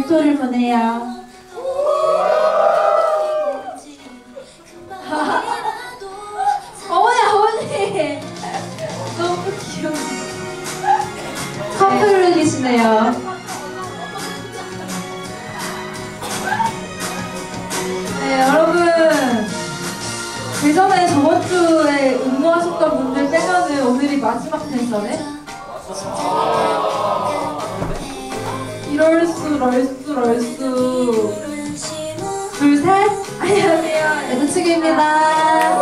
빅토를 보내요. 어머니 너무 귀여워. 커플로 계시네요. 네, 여러분 예전에 저번 주에 응모하셨던 분들 빼면은 오늘이 마지막 댄서네? 이럴수 둘, 셋! 안녕하세요, 여자친구입니다.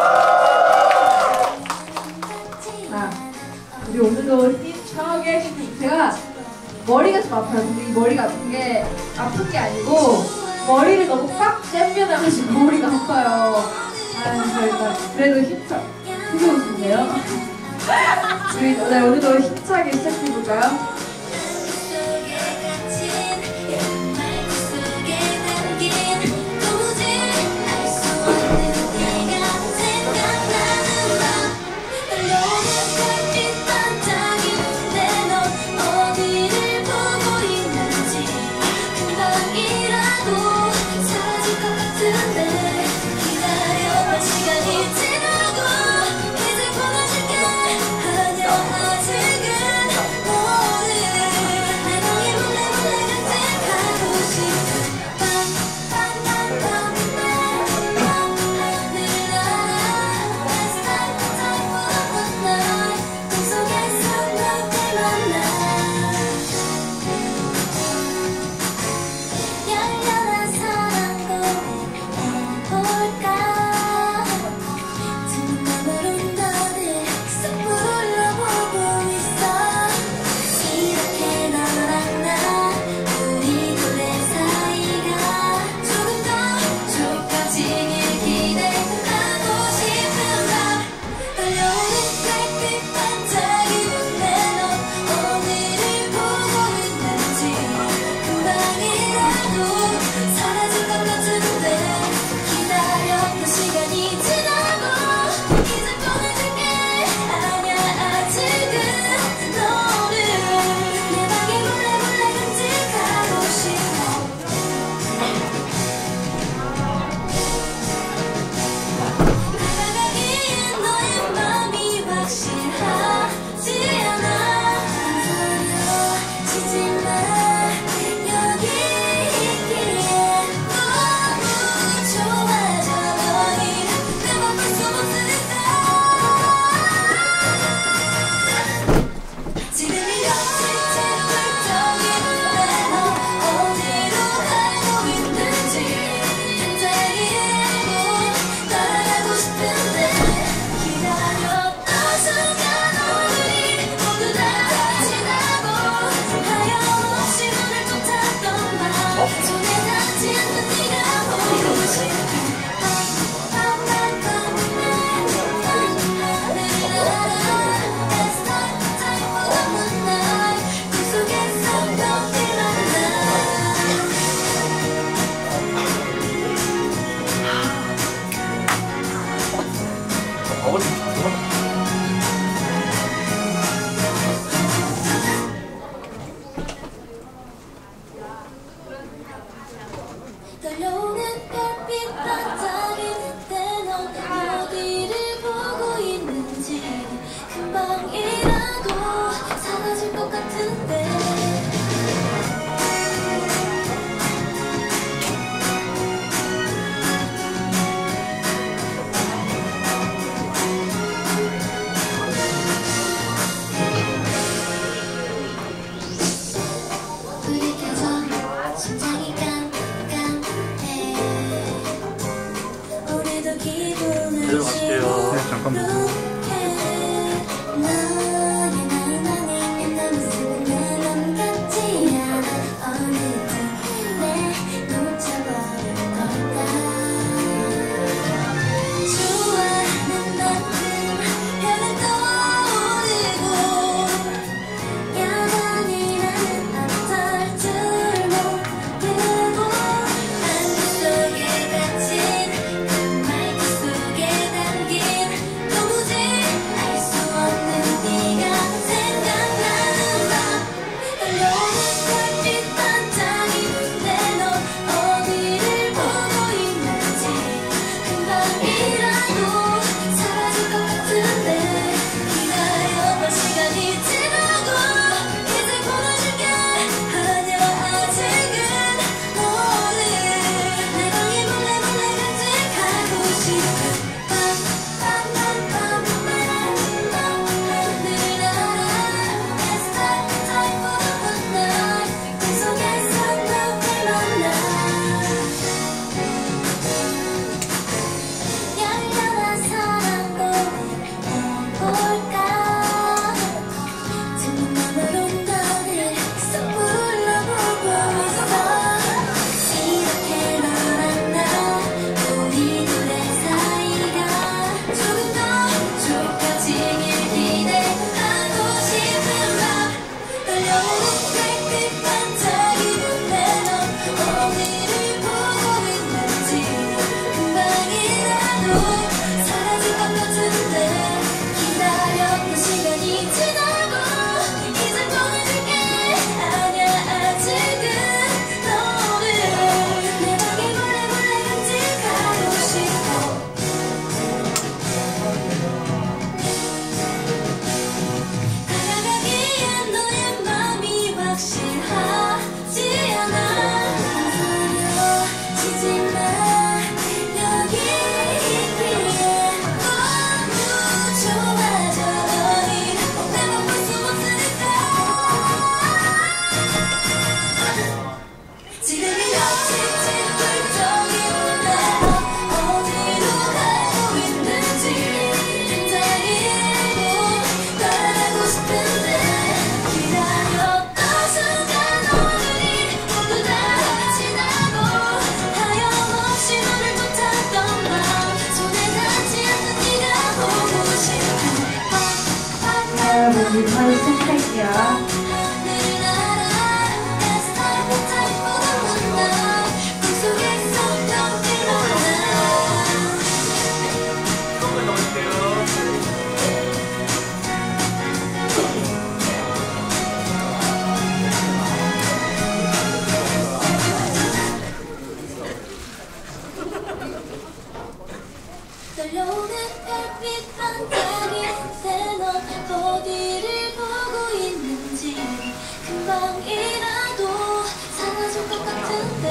자, 우리 오늘도 힘차게 제가 머리가 좀 아파요. 근데 이 머리가 아픈 게 아니고 머리를 너무 꽉 잼겨놔가지고 머리가 아파요. 저희가 그래도 힘차게 웃으세요. 우리 오늘도 힘차게 시작해볼까요? 들어갈게요. 네, 잠깐만. 너무 확실하지 않아. 지지만 여기 있기에 너무 좋아져. 너희 내맘 볼 수 없으니까. 지금이 어찌지 결정이 몰라. 어디로 가고 있는지 굉장히 따라가고 싶은데 기다렸던 순간 오늘이 모두 다 지나고 하염없이 너를 쫓았던 밤 손에 닿지 않는 네가 보고 싶어. 여러분, 우리 바로 시작할게요. 하늘을 날아 따스한 타입보다 만나 꿈속에서 텅빈 만나. 떨려오는 별빛 반짝이는데 넌 어디를 보고 있는지 금방이라도 사라질 것 같은데.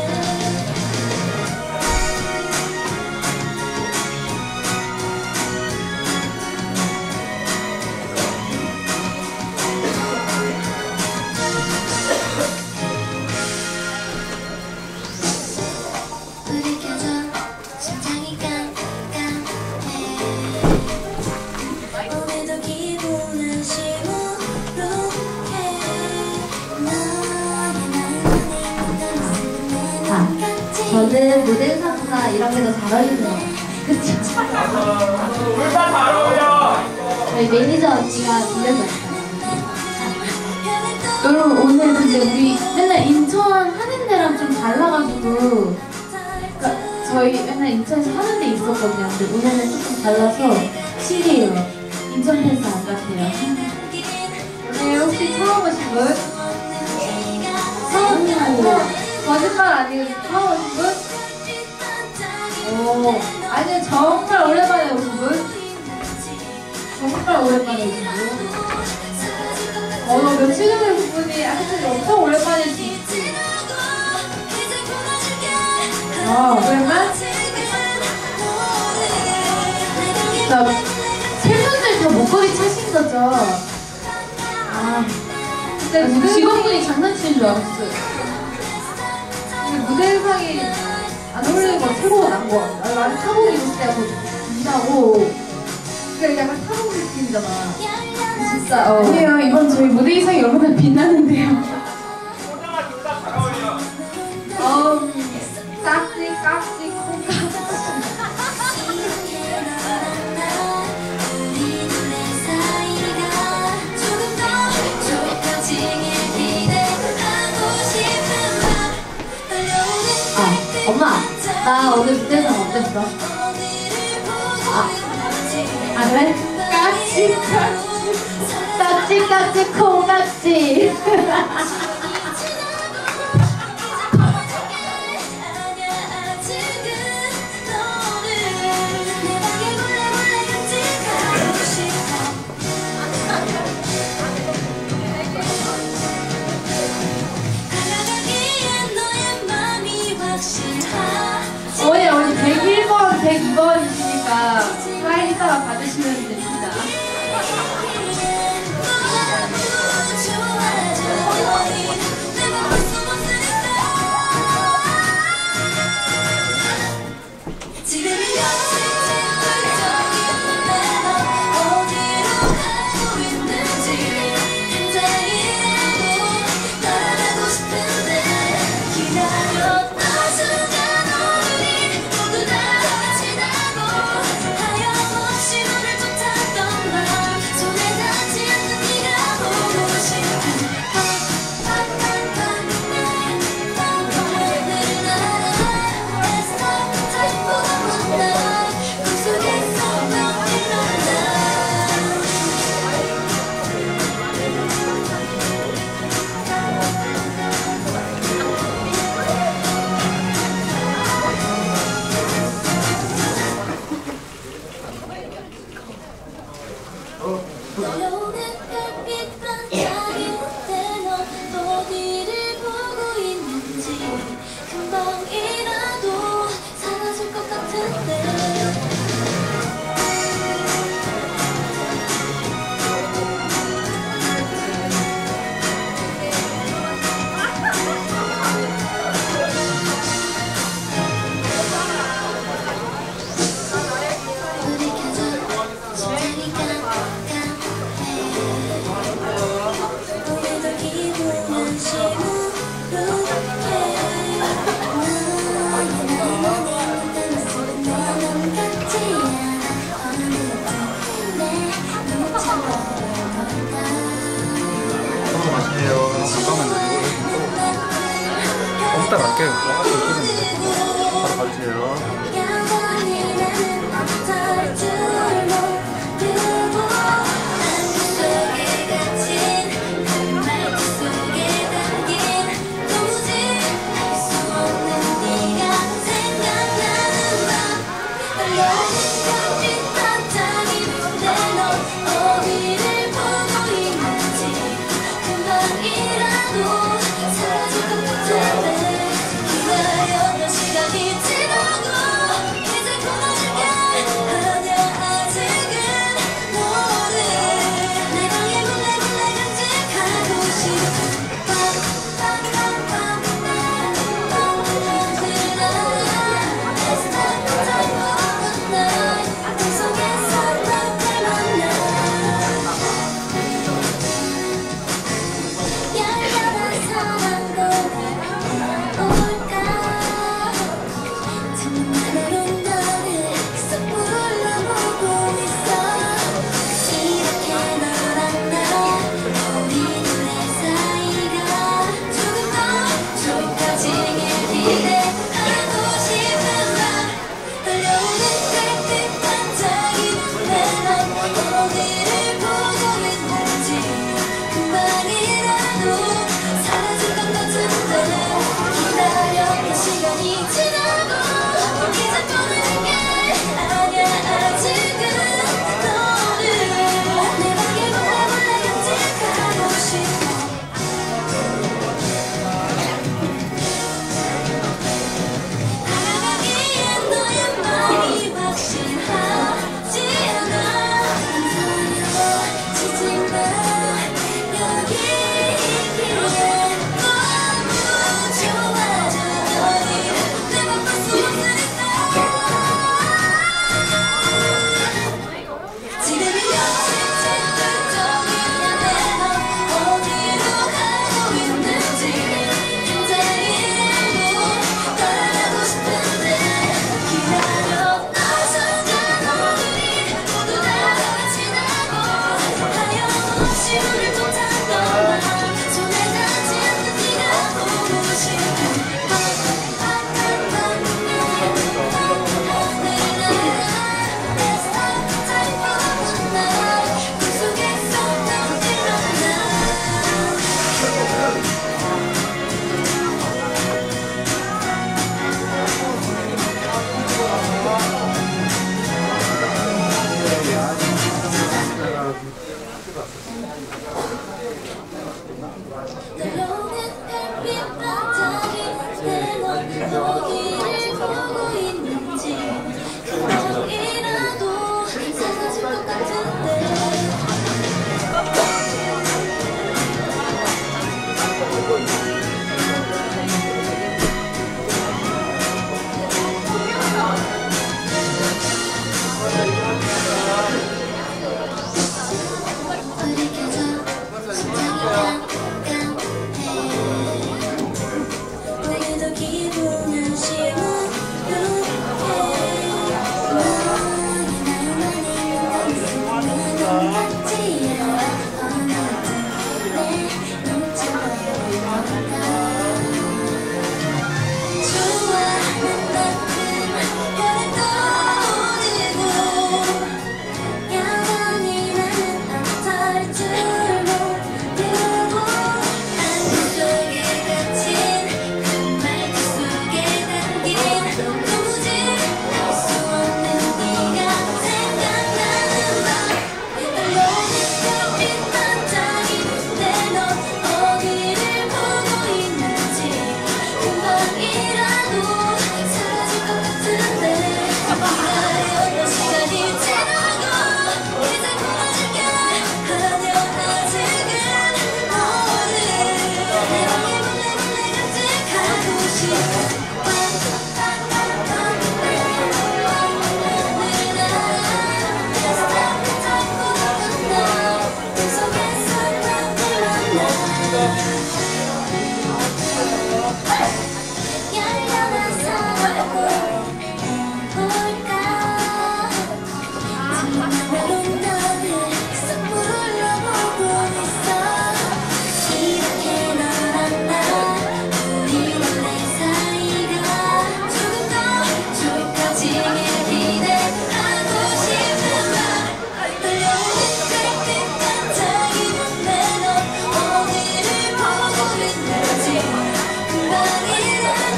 불이 켜져 심장이 깜깜해. 오늘도 기분은 시무룩해. 너의 나만의 저는 모델 상사 이런 게 더 잘 어울리는 것 같아요. 그쵸? 둘 다 잘 어울려. 저희 매니저 언니가 빌려줬어요. 여러분, 오늘 근데 우리 맨날 인천 하는 데랑 좀 달라가지고, 그러니까 저희 맨날 인천에서 하는 데 있었거든요. 근데 오늘은 조금 달라서 신기해요. 인천 팬스 안 같아요. 오늘 혹시 처음 오신 분? 처음 오신 분? 거짓말 아니고 처음 오신 분? 오, 아니요, 정말 오랜만에 오신 분? 정말 오랜만에 오신 분? 며칠 전에 본 분이 하여튼 엄청 오랜만일 수 있지. 오랜만? 자, 팬분들 다 목걸이 차신 거죠? 근데 직원분이 장난치는 줄 알았어요. 근데 무대 의상이 안 어울리는 건 최고가 난 거 같아. 나는 사복 입을 때가 더 빛나고, 그러니까 약간 사복 느낌이잖아. 진짜, 아니에요. 이번 저희 무대 의상이 얼마나 빛나는데요. 소장아 둘 다 잘 어울려. 깍지, 콩깍지. 엄마, 나 오늘 무대에서 어땠어? 그래? 깍지, 콩깍지. 어머니, 우리 101번, 102번이시니까 사인 이따가 받으시면 됩니다. 기다렸던 순간 오늘이 모두 다 지나고 하염없이 너를 쫓아 이따 갈게요. 바로 갈게요. 영원히 나는 어떨 줄 모르고 안구 속에 갇힌 그 말투 속에 담긴 도무지 알 수 없는 네가 생각나는 밤 떨려오는 별빛 반짝이 내 너 어디를 보고 있는지 금방이라도 사라질 것 같은데 기다렸던 시간이 지나고 이제 그만할게 아냐 아직은 너를 내 방에 몰래 간직하고 싶어 It's time for the night 그 속에서 너를 만나 열렬한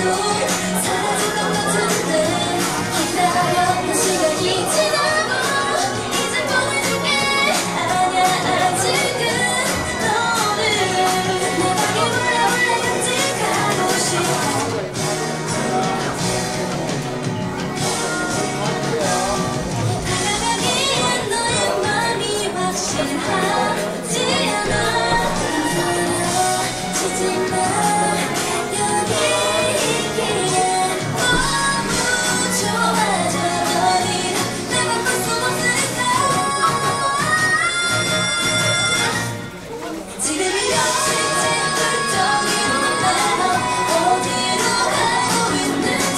사라질 것 같은데 기다렸던 시간이 지나고 이제 보내줄게 아냐 아직은 너를 내 방에 몰래 간직하고 싶어 다가가기엔 너의 맘이 확실하지 않아 사라지지마 여기 있기에 너무 좋아져버린 내 바꿀 수 없을까 지금이 며칠째 훌쩍이는 너 어디로 가고 있는지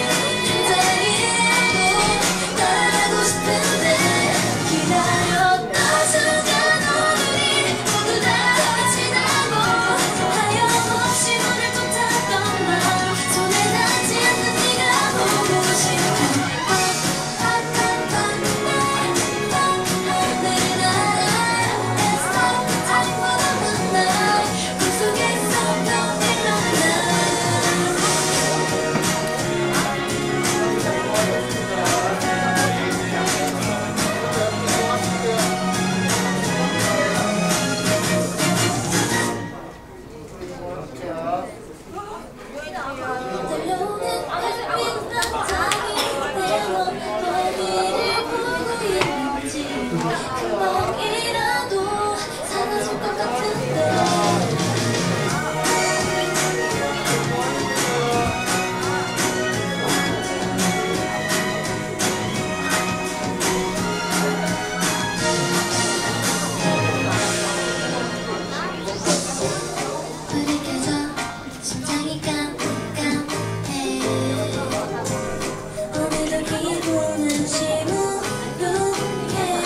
굉장히라도 말하고 싶은데 기다렸던 순간 오늘이 모두 다 지나고 하염없이 너를 쫓았던 나 손에 닿지 않는 네가 보고 싶어 내일은 알아 It's not time for the moonlight 꿈 속에서 또 일어나 들려오는 햇빛 반짝이 때워 어디를 보고 있는지 금방이라도 사라질 것 같은데 불이 켜져 심장이 깜깜해 오늘도 기분은 시무룩해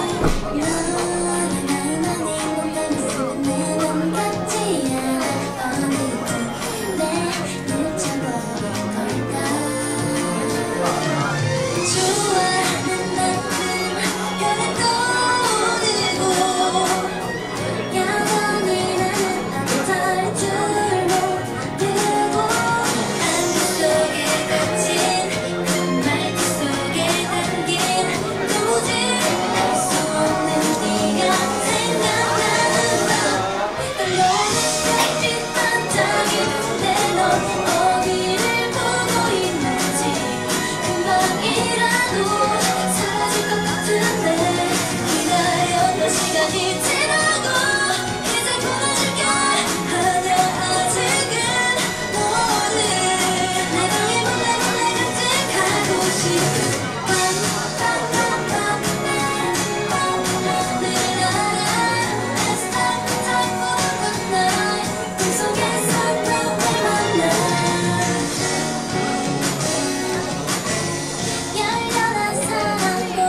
너는 나만 행복하게 쓰는 내 맘 같지 않아 어느덧 내 놓쳐버린 걸까 좋아하는 만큼 별을 떠오르고 영원히 나는 아무탈 줄 모르고 안개 속에 갇힌 그 말투 속에 담긴 도저히 알 수 없는 네가 생각나는 밤 떨려오는 햇빛 반짝이는데 넌 어디를 보고 있는지 금방이라도 사라질 것 같은데 기다렸던 시간이 지나고 이제 보내줄게 아냐 아직은 너를 내 방에 몰래 간직하고 싶어 내일은 알아 It's not time for the moonlight 꿈 속에서 너를 만나 열렬한 사랑도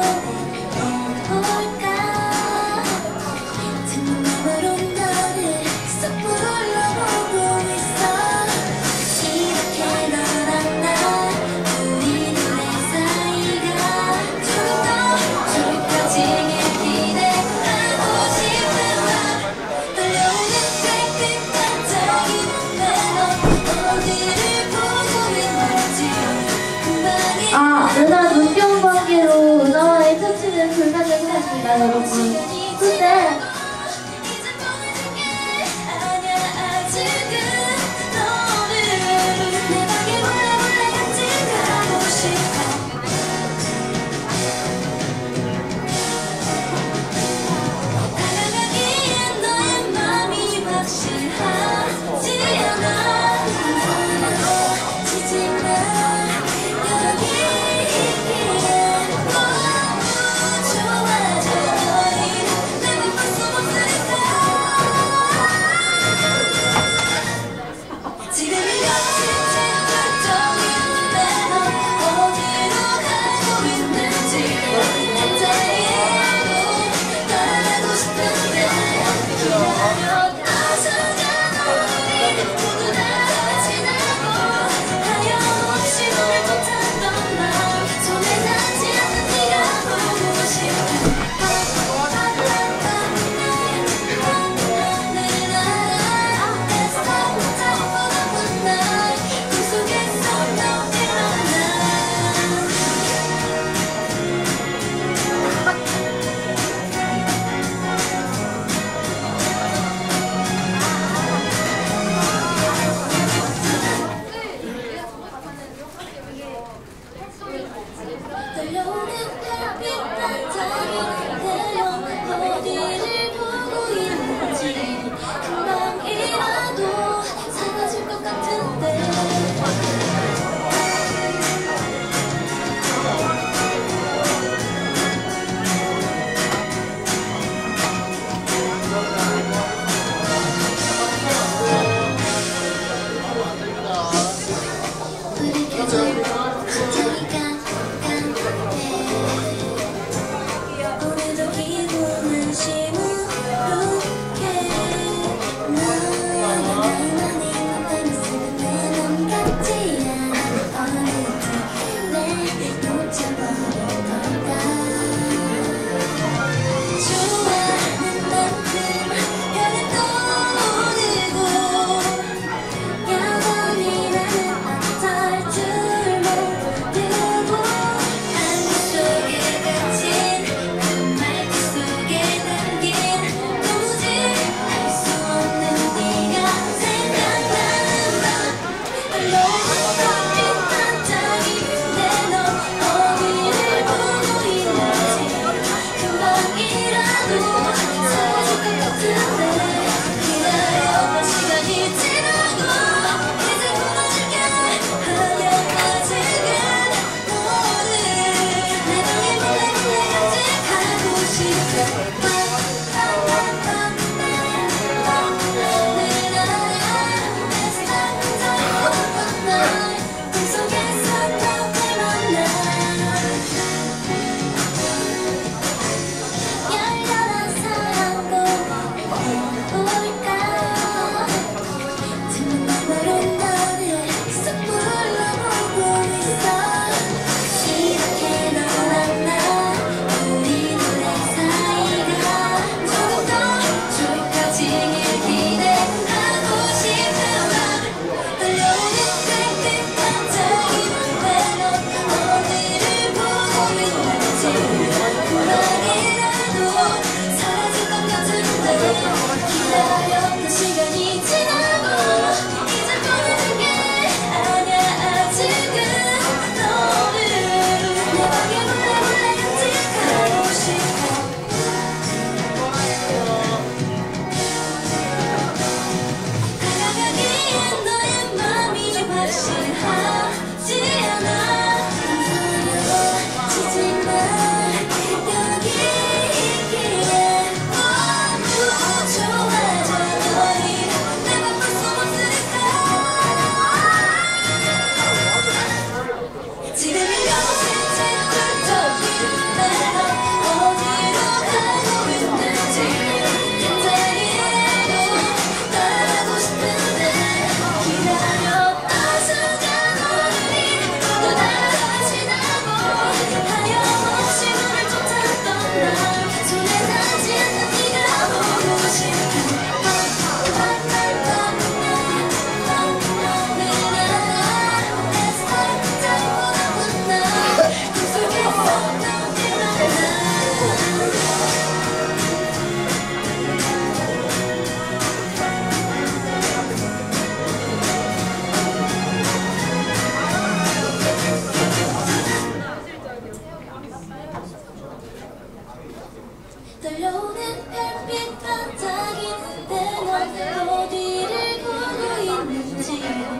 올까 틈으로 너를 쏙 불러보고 있어 이렇게 너랑 나 우리 둘의 사이가 조금 더 좋아지길 기대하고 싶은 밤 떨려오는 햇빛 반짝이는데 넌 어디를 보고 있는지 금방이 아, 은하 눈병 관계로 은하와의 터치는 불가능합니다, 여러분. 근데 이제 보내줄게 아냐 아직은 너를 내 방에 몰래 간직하고 싶어 다가가기엔 너의 맘이 확실하지 않아 사라지지마 여기 있기에 너무 좋아져버린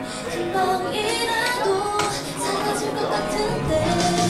금방이라도 사라질 것 같은데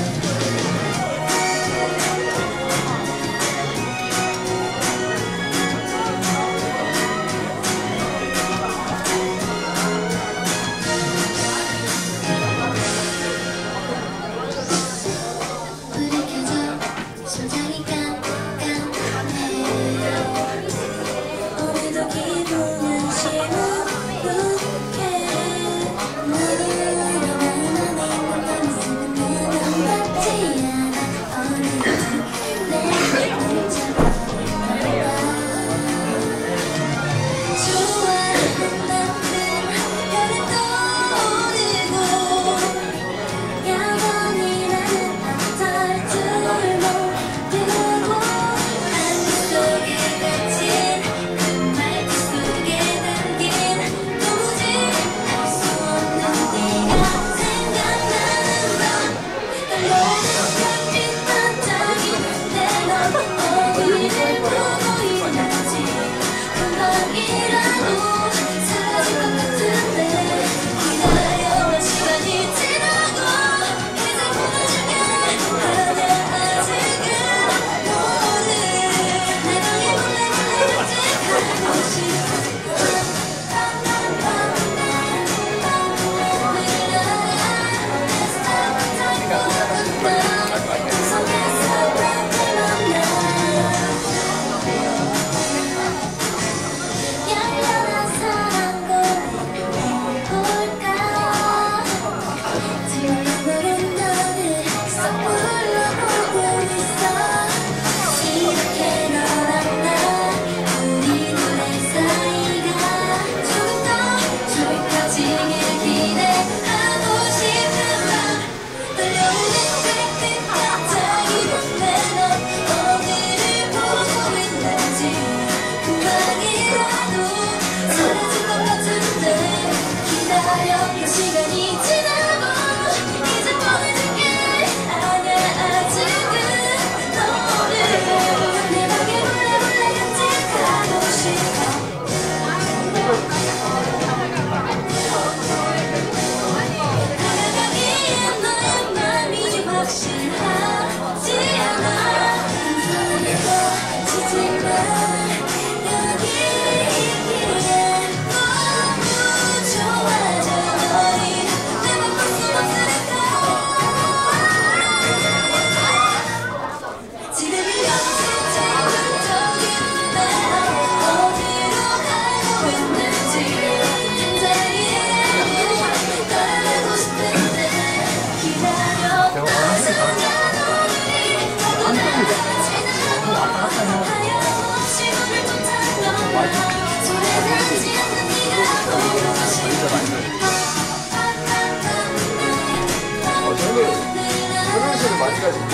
화장실을 많이 가지고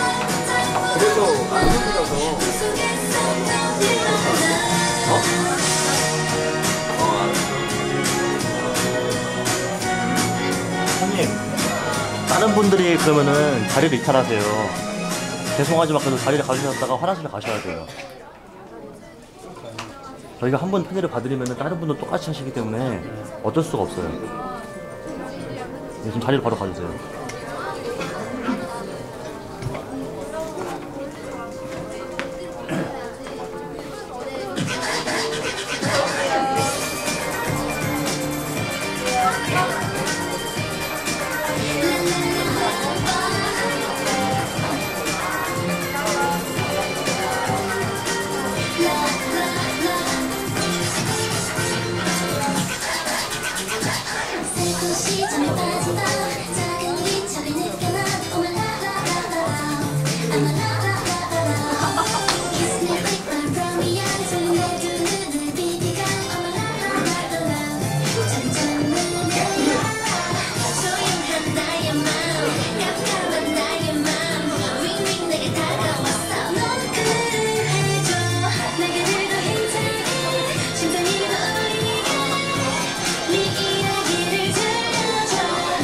그래서 안 힘들어서 형님, 다른 분들이 그러면은 자리를 이탈하세요. 죄송하지만 그래도 자리를 가주셨다가 화장실에 가셔야 돼요. 저희가 한 분 편의를 봐드리면은 다른 분도 똑같이 하시기 때문에 어쩔 수가 없어요. 지금 자리를 바로 가주세요. 시점에 빠진다 작은 기차를 느껴나 오마라라라라 아마라라라라 Kiss me quick from the eyes 내 두 눈을 비비가 오마라라라라 점점 눈을 열어 소용한 나의 맘 깜깜한 나의 맘 윙윙 내게 다가왔어 넌 그래줘 내게 들도 힘차게 심장이 더 울리게 네 이야기를 들려줘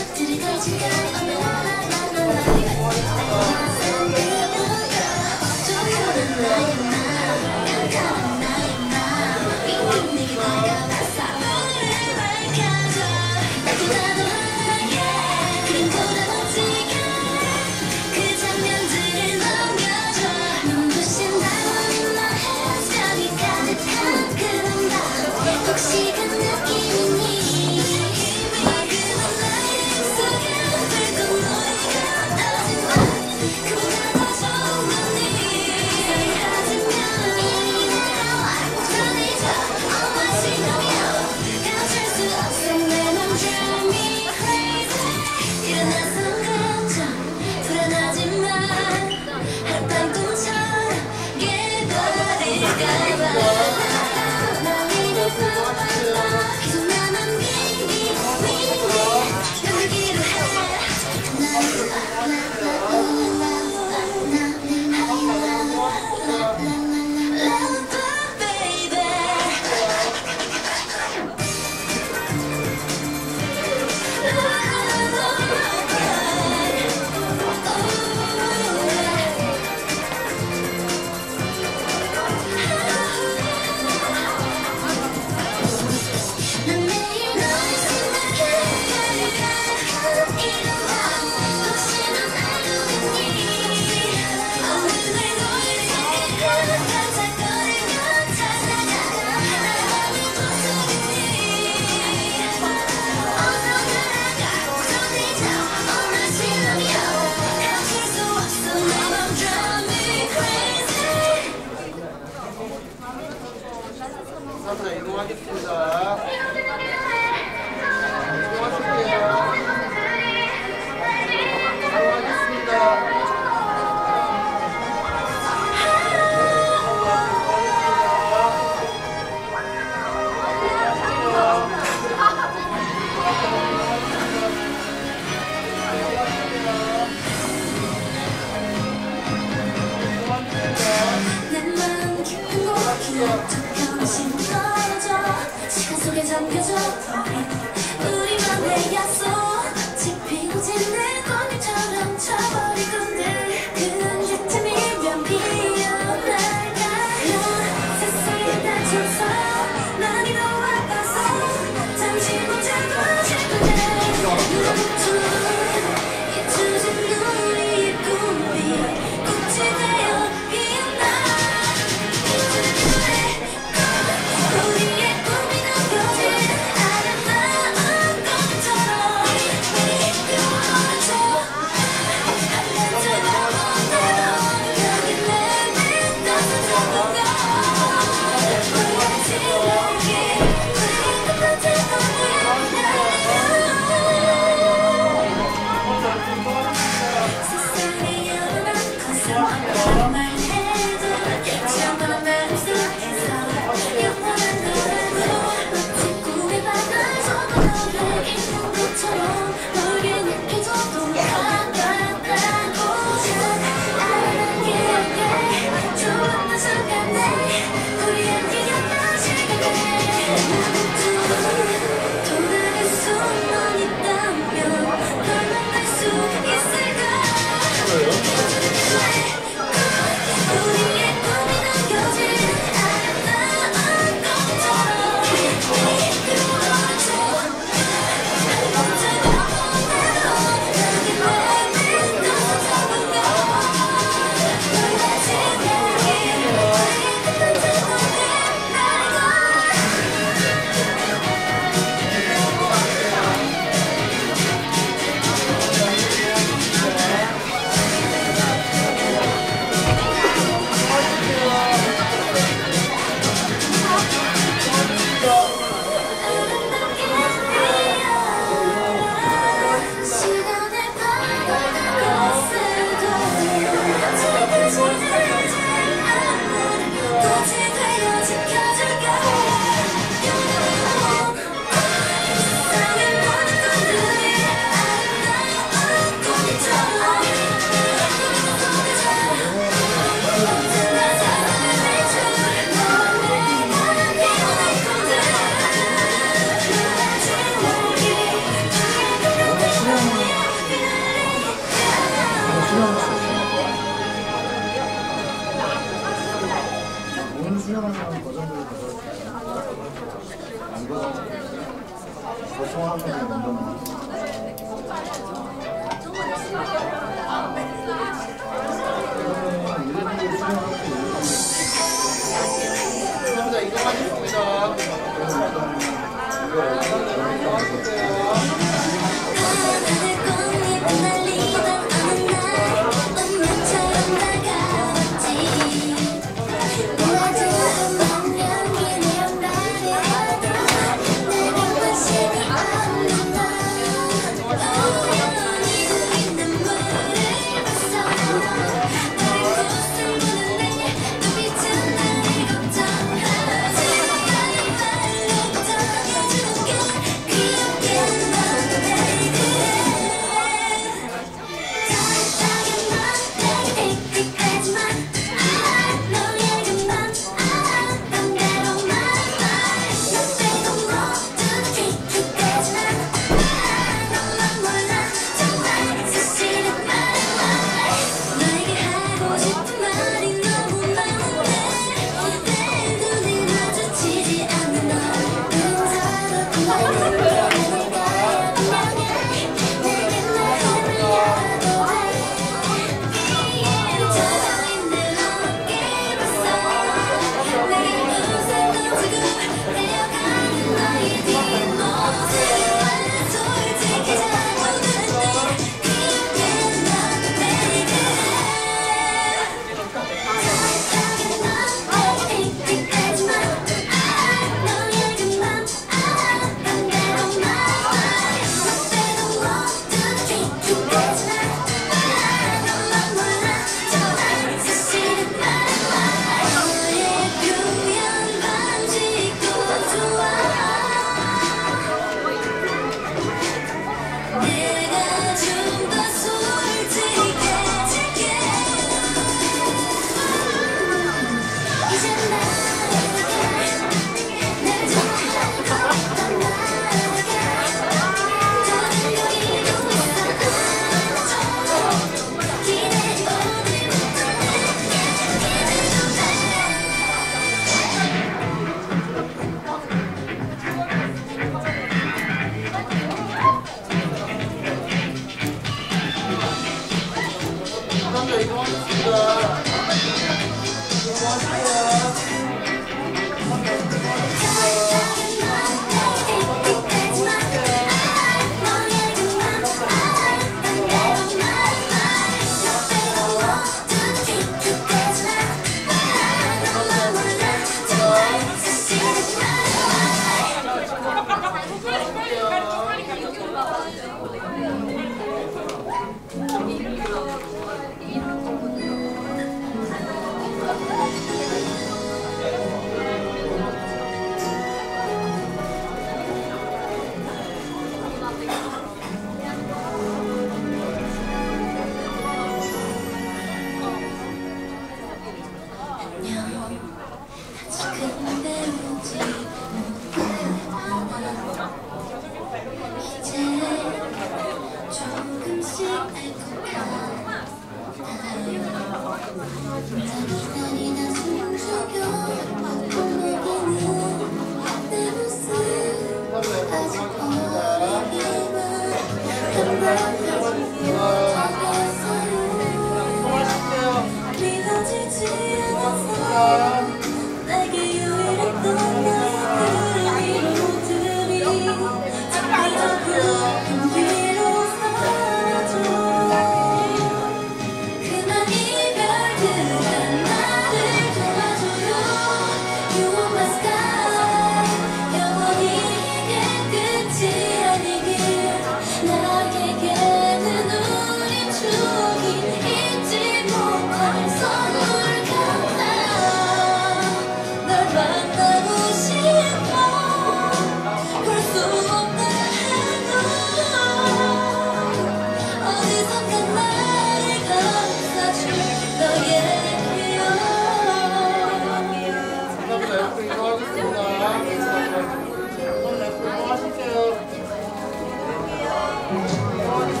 이동하실게요.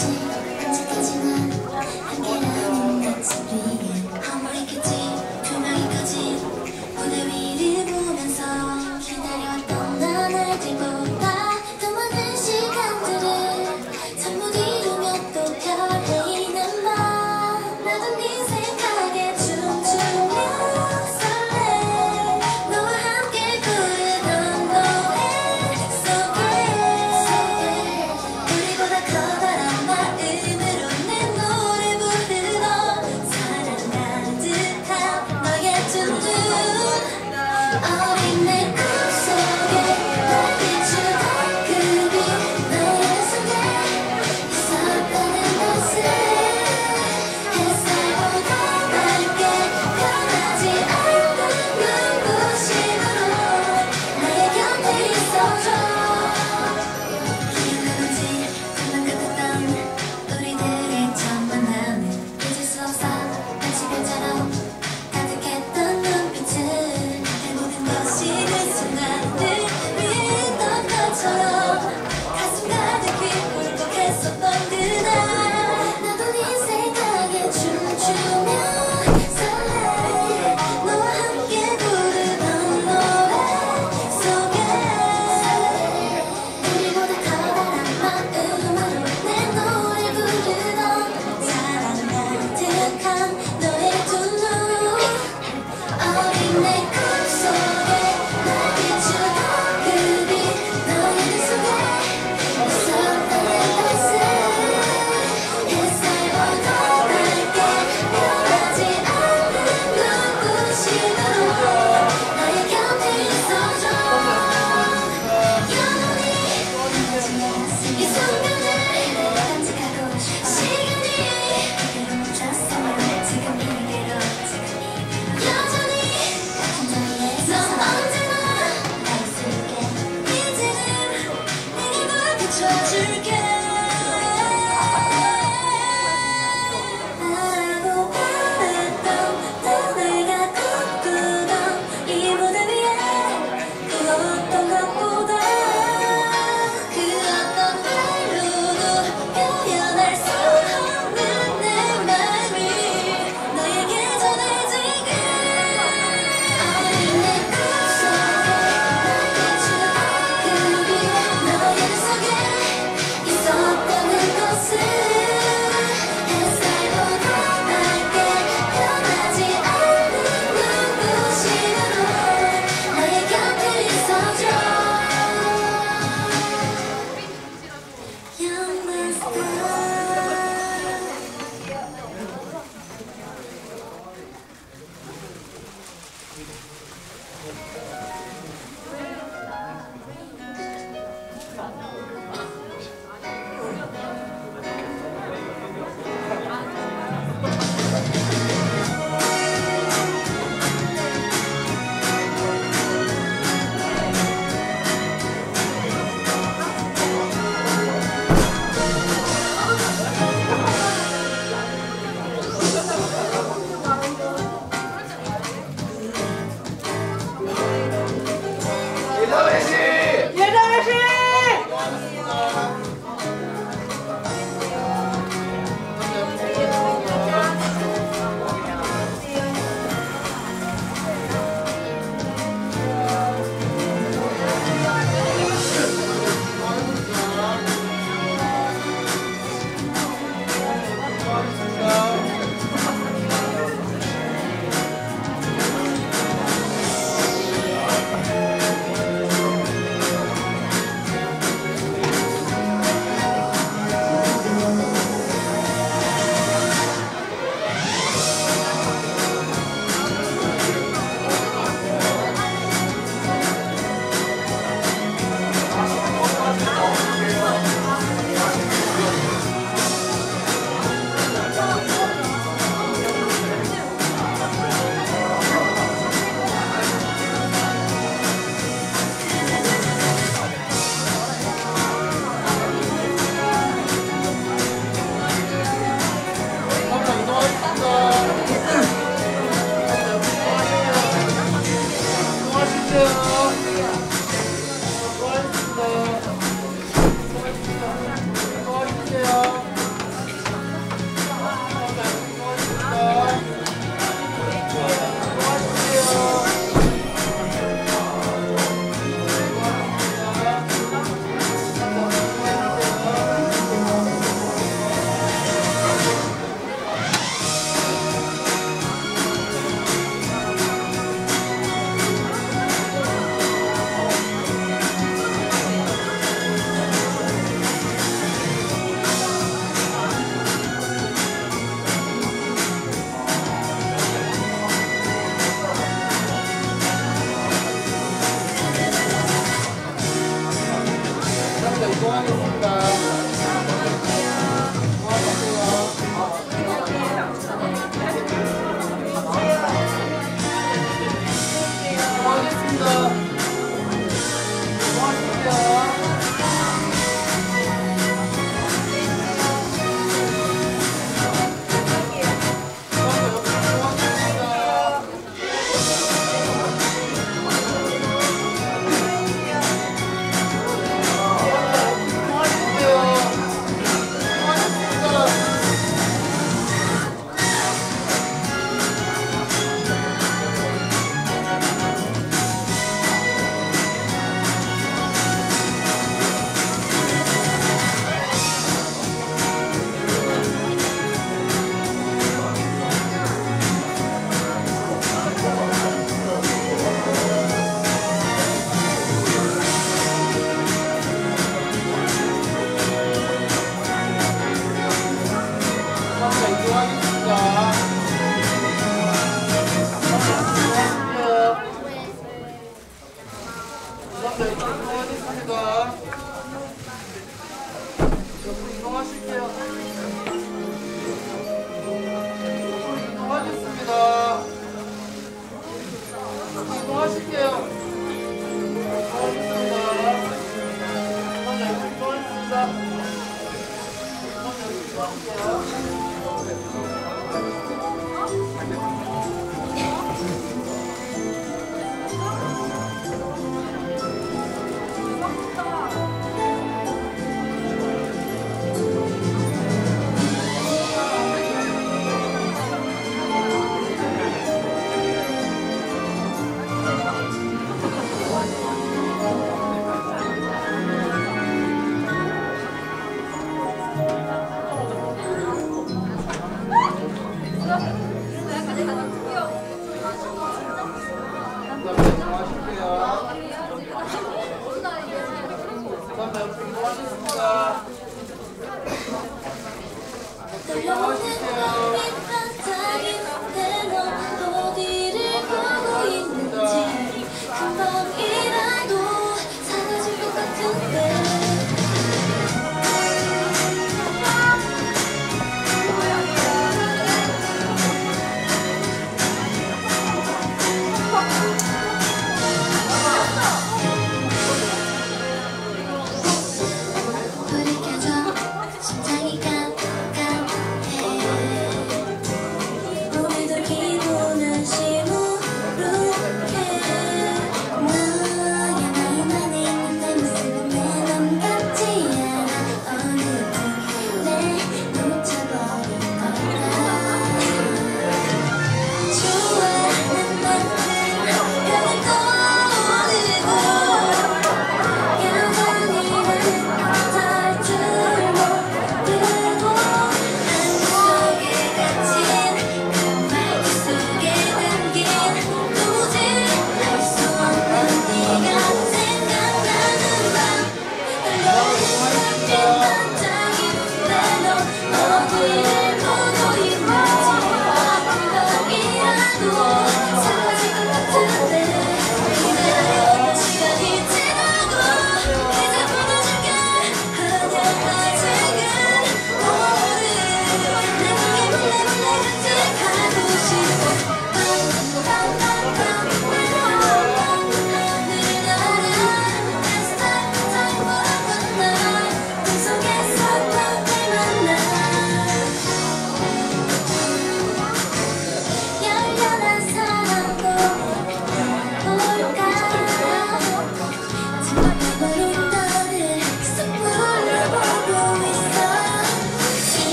언제까지나 함께라는 약속이 허물있겠지 분명히 커진 무대 위를 보면서 기다려왔던 난 알지보다 더 많은 시간들을 잠 못 이루며 또 펴레이는 밤 나도 네 생각에 춤추며 설레 너와 함께 부르던 노래 속에 우리보다 커다란 마음 불이 켜져 심장이 깜깜해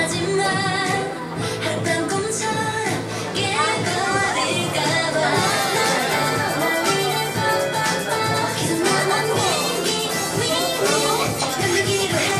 하지만 했던 꿈처럼 깨어버릴까봐 계속 나만 흔들기로 해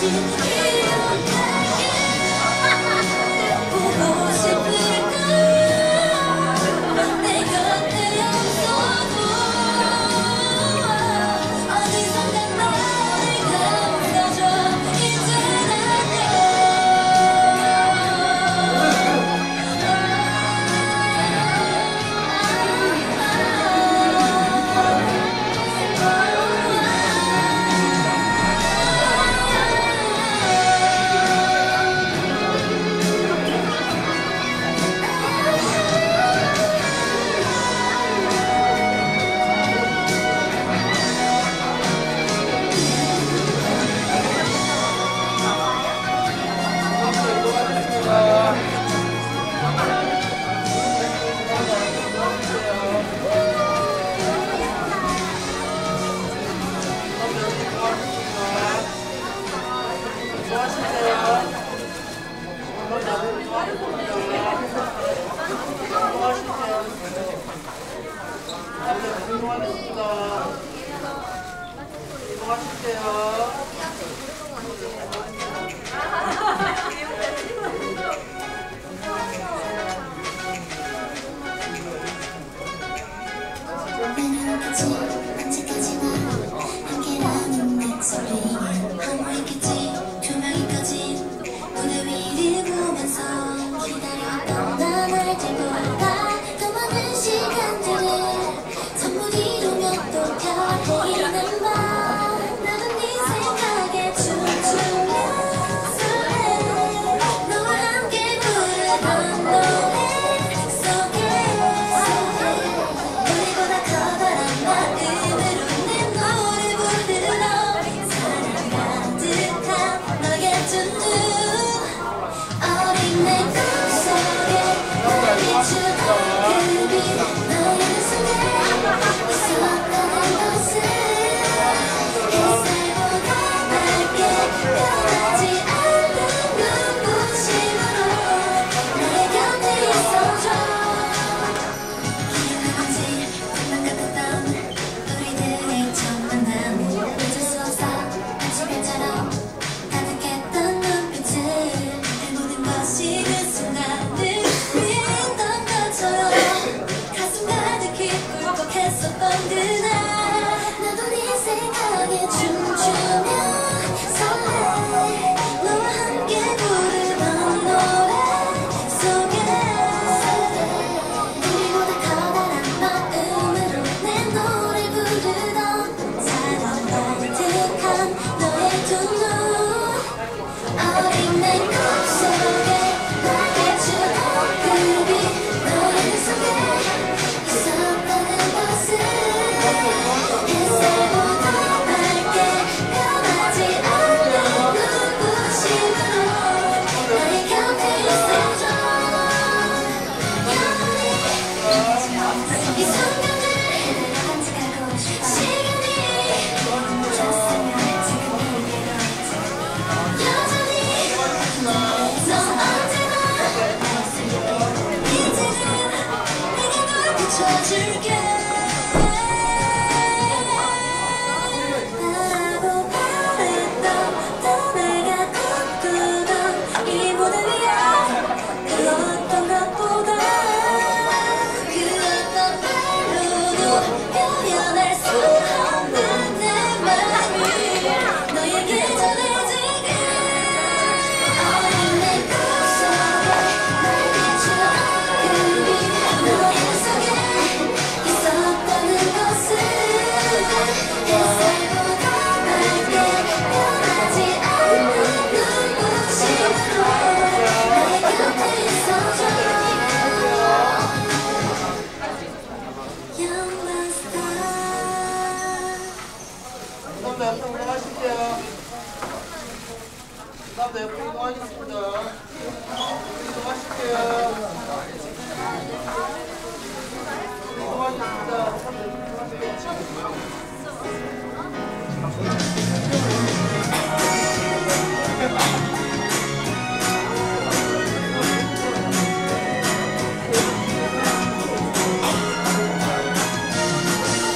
보고 싶을까 내 곁에 없어도 어디선가 나를 감싸줘 이제 언제까지나 함께라는 목소리에 허물겠지 조명이 꺼진 무대 위를 보면서 기다렸던 나날 때보다 더 많은 시간들을 전부 이루며 또 펴보이는 밤 나도 네 생각에 춤추며 설레 너와 함께 부르던 노래 속에 우리보다 커다란 마음으로 내 노래 부르러 사랑 가득한 너의 두 어린 내 꿈속에 날 비추던 그 빛 너의 눈속에 있었다는 것을 햇살보다 밝게 변하지 않는 눈부심으로 나의 곁에 있어줘 기억나는지 꿈만 같았던 우리들의 첫 만남은 잊을 수 없어 마치 별처럼 가득했던 눈빛을 내 모든 것이 그 순간을 믿던 것처럼 가슴 가득히 울컥했었던 그날 나도 네 생각에 춤추며 설레 너와 함께 부르던 노래 속에 우리보다 커다란 마음으로 내 노래 부르던 사랑 가득한 너의 두 눈 어린 내 꿈속에 날 비추던 그 빛 너의 눈속에 있었다는 것을 햇살보다 밝게 변하지 않는 눈부심으로 나의 곁에 있어줘 영원히 이 순간을 간직하고 시간이 멈췄으면 지금 이대로 여전히 넌 언제나 이제는 내가 널 비춰줄게 바라고 바랬던 떠나가 꿈꾸던 이 무대 위에 그 어떤 것보다 그 어떤 말로도 표현할 수 없는 내 맘이 너에게 전해지게 어린 내 꿈속에 날 비추던 그 빛 너의 속에 있었다는 것을 햇살보다 밝게 변하지 않는 눈부심으로 나의 곁에 있어줘 You're my star 다음도 옆으로 이동하실게요. 다음도 옆으로 이동하겠습니다. 이동하실게요.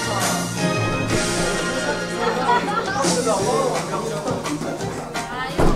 이동하겠습니다.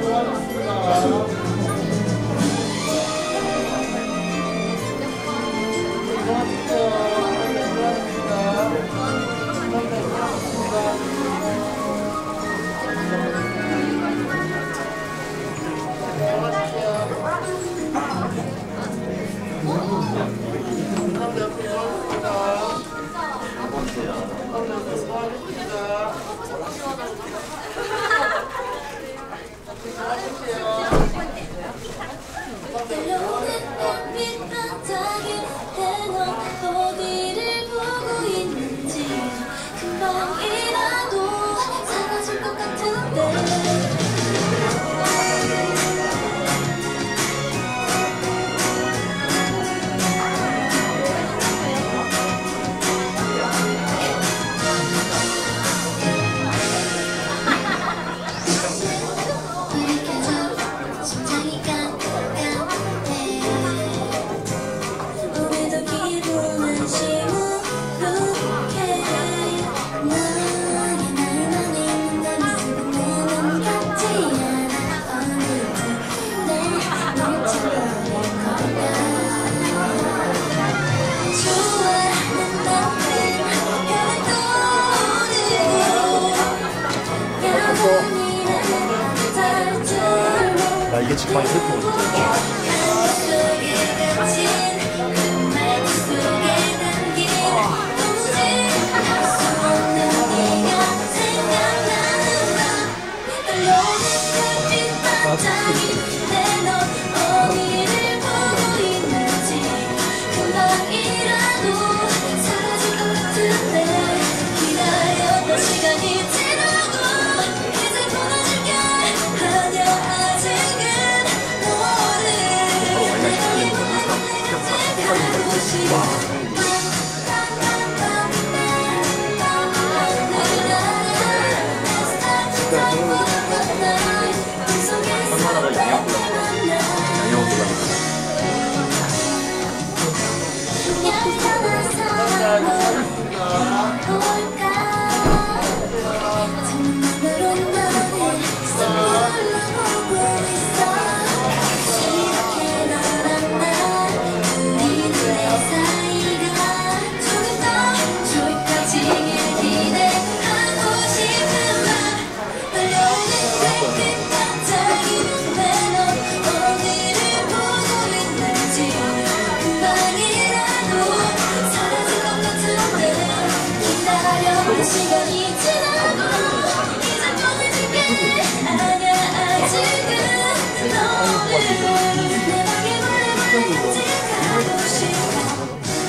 들려오는 빛 바닥에 넌 어디를 보고 있는지 금방이라도 사라질 것 같은데 불켜져 심장이 깜깜해 오늘도 기분은 시무룩해 너의 말만 있는 모습은 내 눈 같지 않아 어느덧 내 놓쳐버린 거야 좋아하는 너는 별을 떠오르고 영원이란 달줄로 야, 이게 직방이 슬픈 거지. 시간이 지나고 이제 보내줄게 아냐 아직은 시간이 지나고 이제 보내줄게 아냐 아직은 너를 내 방에 몰래 간직하고 싶어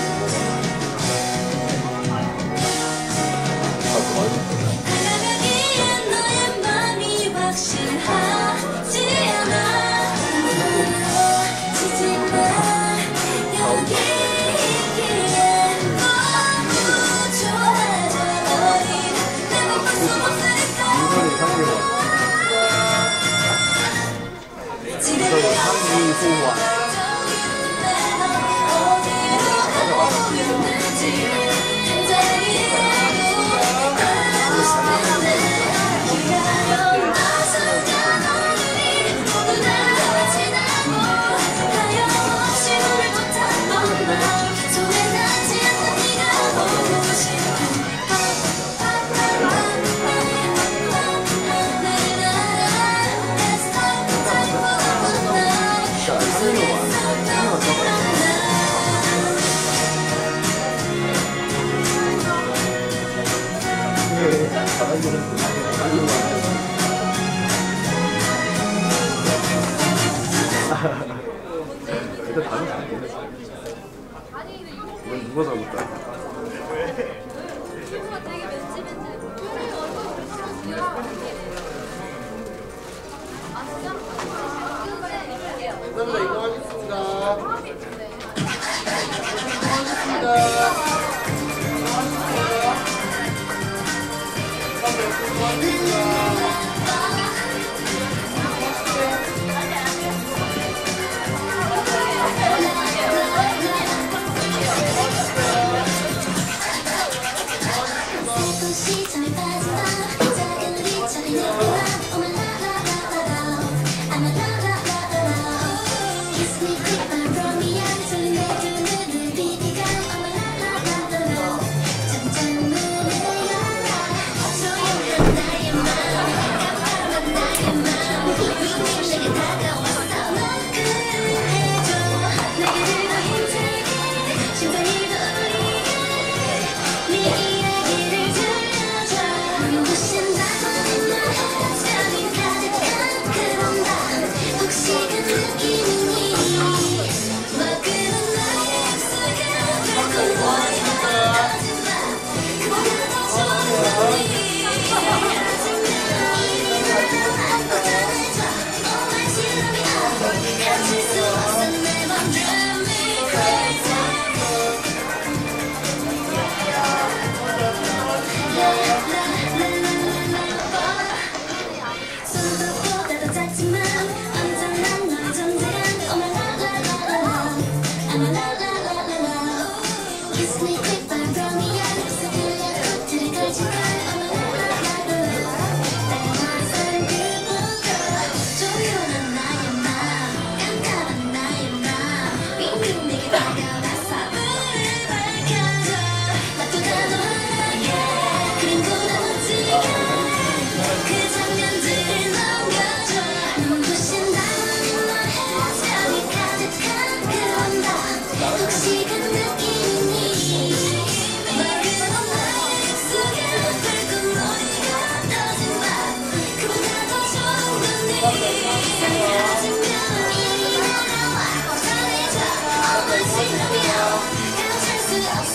다가가기엔 너의 맘이 확실하지 않아 지지마 여기 있기에 너무 좋아져 너를 내가 볼 수 없으니까 지금 어디로 가고 있는지 당장이라도 알고 싶은데 기다려 나서자 오늘이 모두 다 지나고 하염없이 눈을 못했던 날 손에 닿지 않는 네가 보고 싶은 내 나라 Let's talk time for the night 꿈속에서 떠오르는 날 일단 다른 거 이건 누가 잘못다. 그다음에 이거 하겠습니다. 하겠습니다. 살것이 잠에 빠진다 작은 우리처럼 내꺼와 오만 라라라라라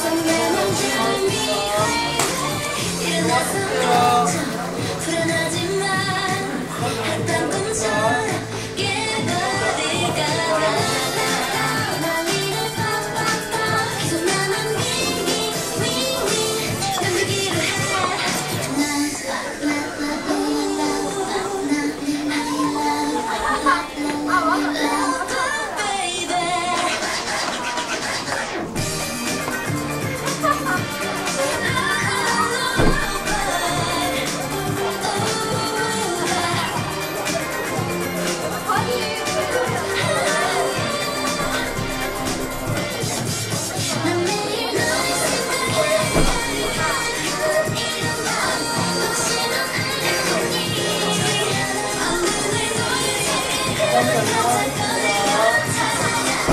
맘 drive me crazy 일어나서 불안하지만 했던 꿈처럼 깨버릴까 봐 난리는 팍팍팍 계속 나만 윙윙윙윙 던지기를 해 난 매일 너를 생각해 이런 맘 혹시 넌 알겠니 어느 날 너를 생각해 가장 꺼내어 찾아가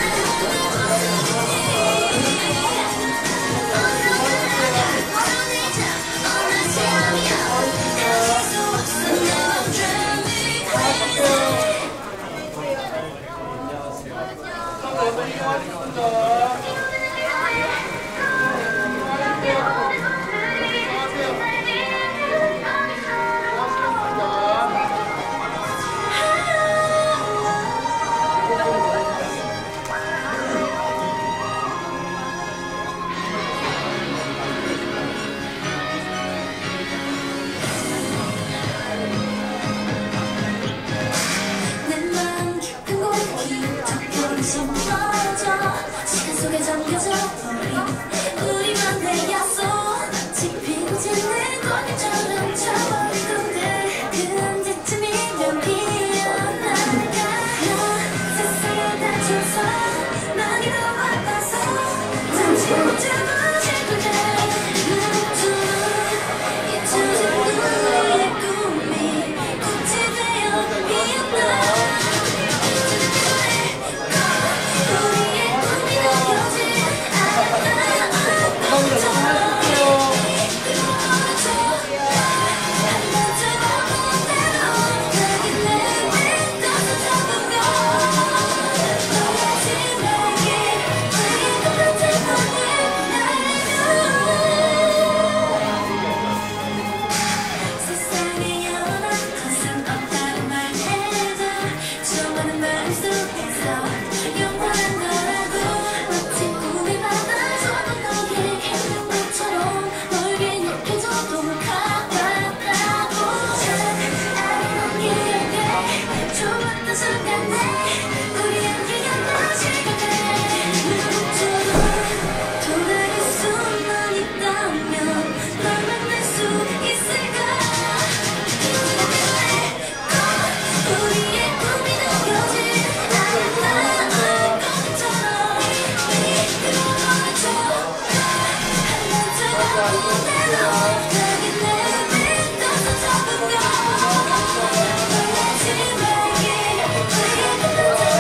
내 마음 깊은 곳이 조금씩 멀어져 시간 속에 잠겨져 버린 우리만 내 약속 마치 빈지는 꽃잎처럼 져버린 꿈들 그 언제쯤이면 피어날까 세상에 다쳐서 많이 더 바빠서 잠시 잊어보질 거야 잊혀진 우리의 꿈이 꽃이 되어 피었나 우리의 꿈이 느껴진 아름다운 꿈처럼 세상에 영원한 것은 없다고 말해도 좋아하는 마음속에서 영원한 거라고 마치 꿈을 받아서 너에게 있는 것처럼 멀게 느껴져도 가깝다고 참 아름답게 좋았던 순간에 우리 함께가 다시 가네 누구처럼 돌아갈 수만 있다면 널 만날 수 있을까 우리의 꿈이 느껴진 아름다운 꿈처럼 이끌어줘 한 차가운 대로 나게 내 믿어서 잡으며 놀라지 말게 우리의 꿈을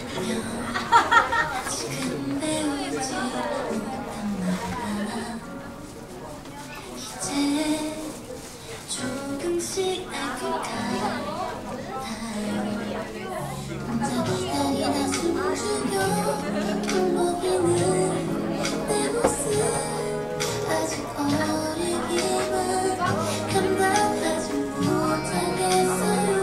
아직은 배우지 못한 말 이제 조금씩 알고 같아요. 혼자 기다리다 숨을 죽여 돌보기는 내 모습 아직 어리기만 감당하지 못하겠어요.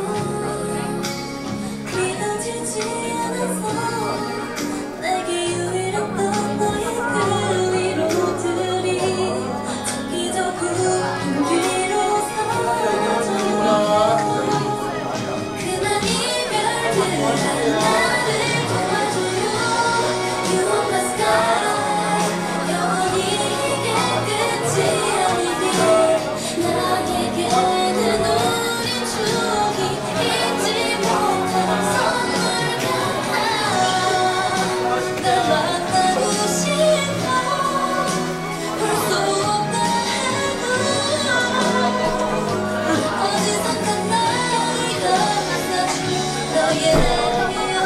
믿어지지 않아서 내게 유일했던 너의 그 위로들이 저기저기 뒤로 사라져요. 그만 이별들은 나를 도와줘요. You are my sky. 영원히 이게 끝이 아니길. 나에게는 우리 추억이 잊지 못한 선물 같아. 날 만나고 싶어. 볼 수 없다 해도 어디선가 날 감싸줄 너의 라디오.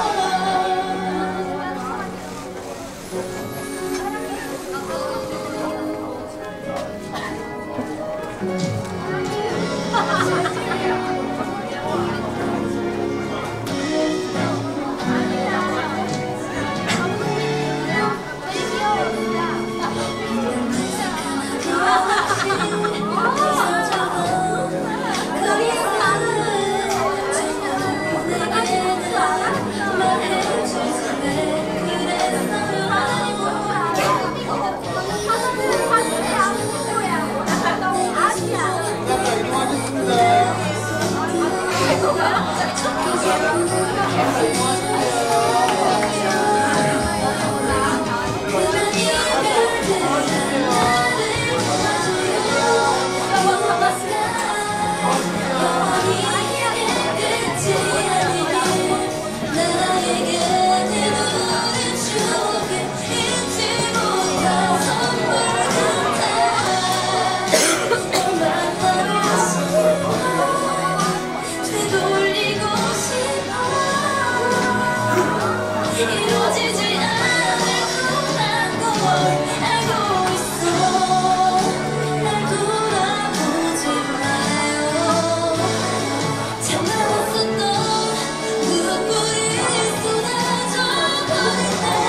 이루어지지 않을 뻔한 걸 알고 있어. 날 돌아보지 마요. 참아왔었던 눈물이 쏟아져 버릴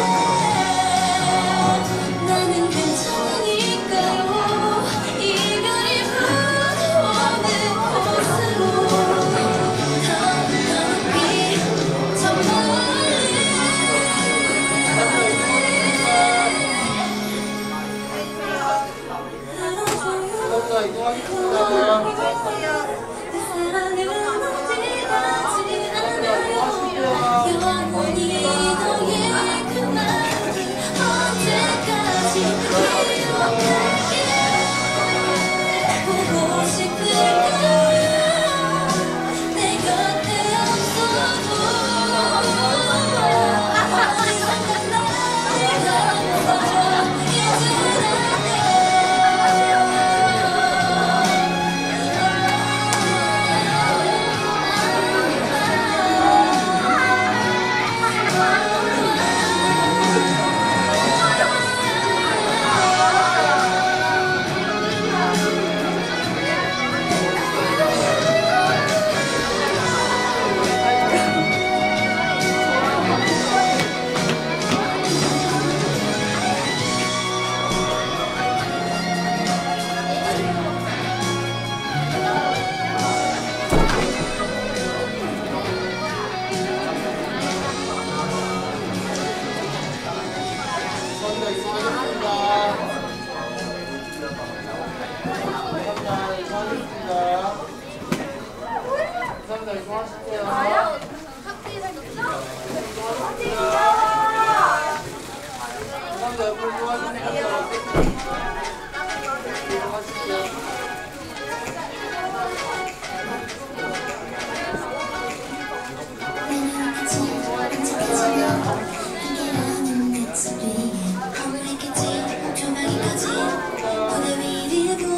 때 나는 괜찮으니까요. 이별이 부러워하는 곳으로 더 높이 저 멀리 감사합니다. 이동하겠습니다. 내 사랑은 어디 가지 않아요. 영원히 너의 그 말을 언제까지 기억할게. 보고 싶을까요? 내 곁에 없어도 어디선가 나를 감싸줘 잊으라.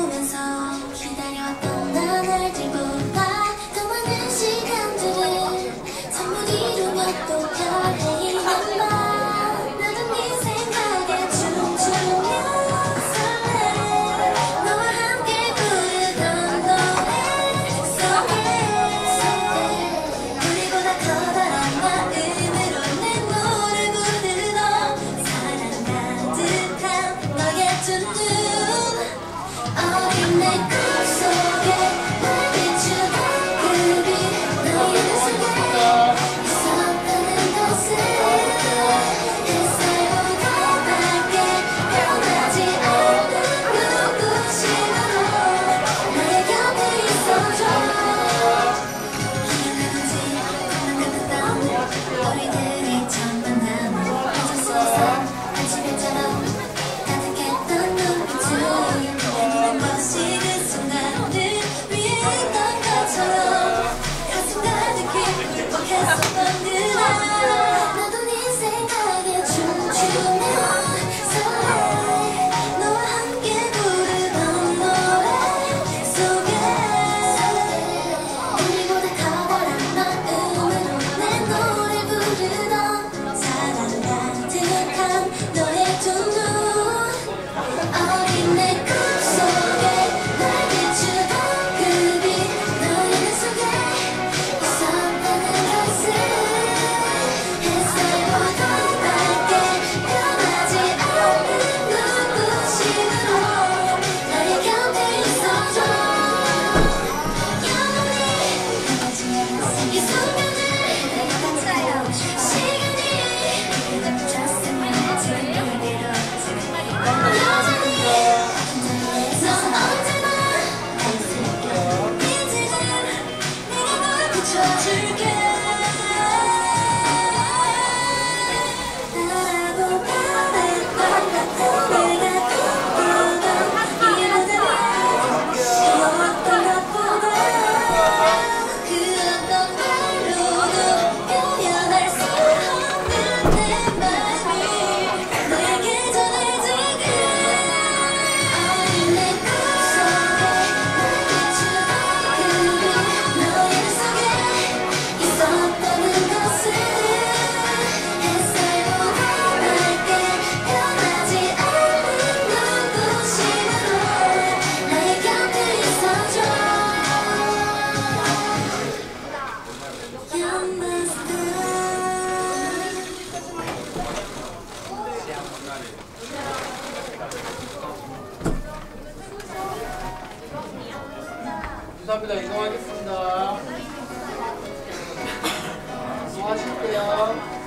기다려왔던 나날 들고 봐 더 많은 시간들을 감사합니다. 이동하겠습니다. 이동하실게요.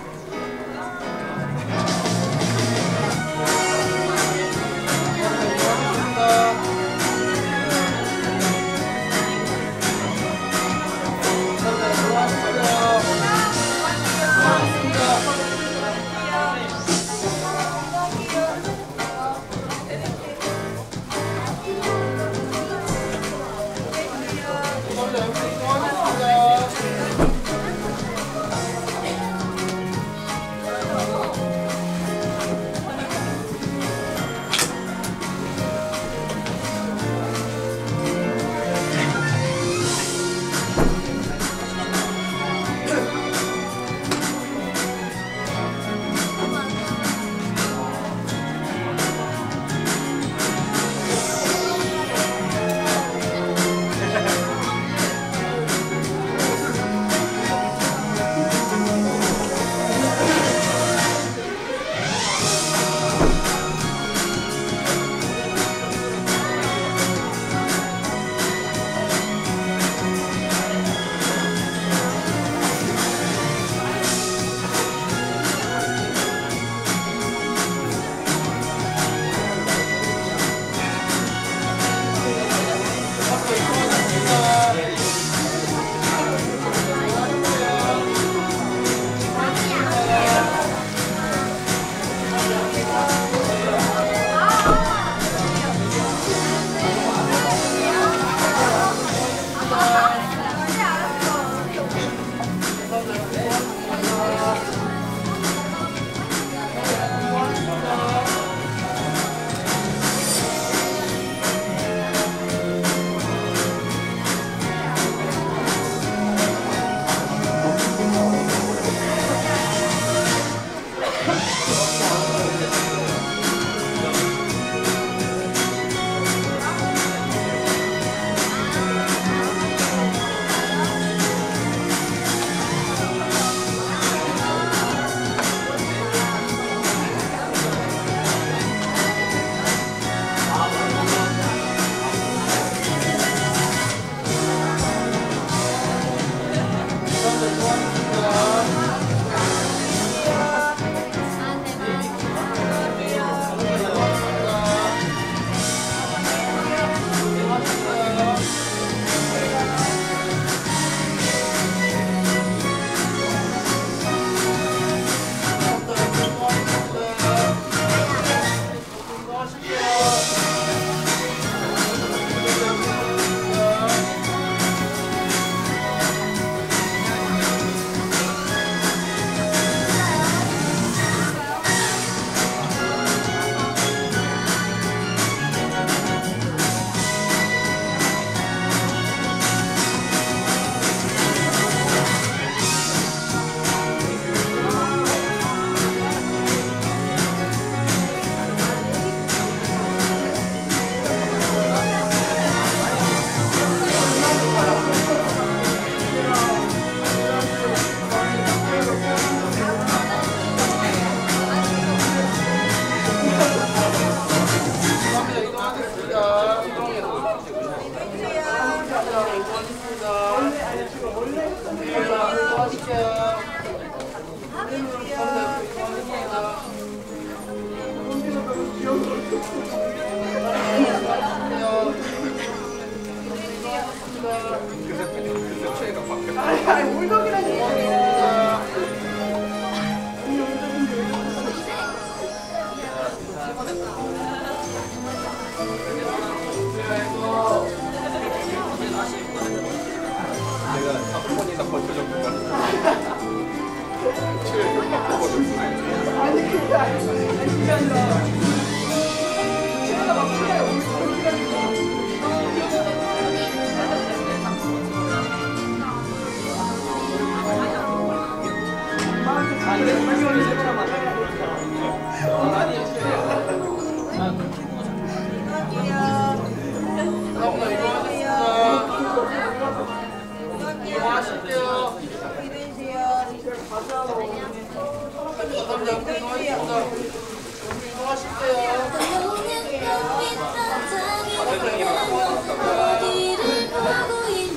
어디를 보고 있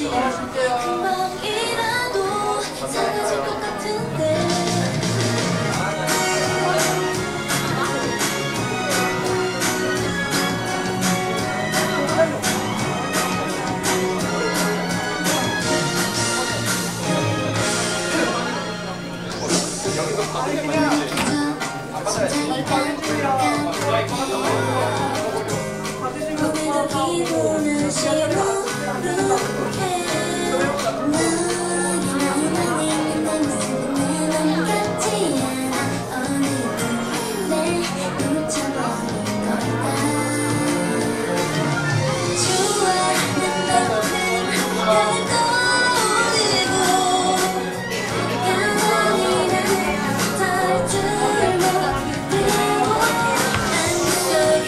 금방이라도 사라질 것 같은데 오늘도 기분은 시무룩해 너희만이 내 모습은 내 맘 같지 않아 어느덧 내 묻혀버린 거다 좋아하는 너는 나를 떠올리고 가만히 날 닿을 줄 모르고 안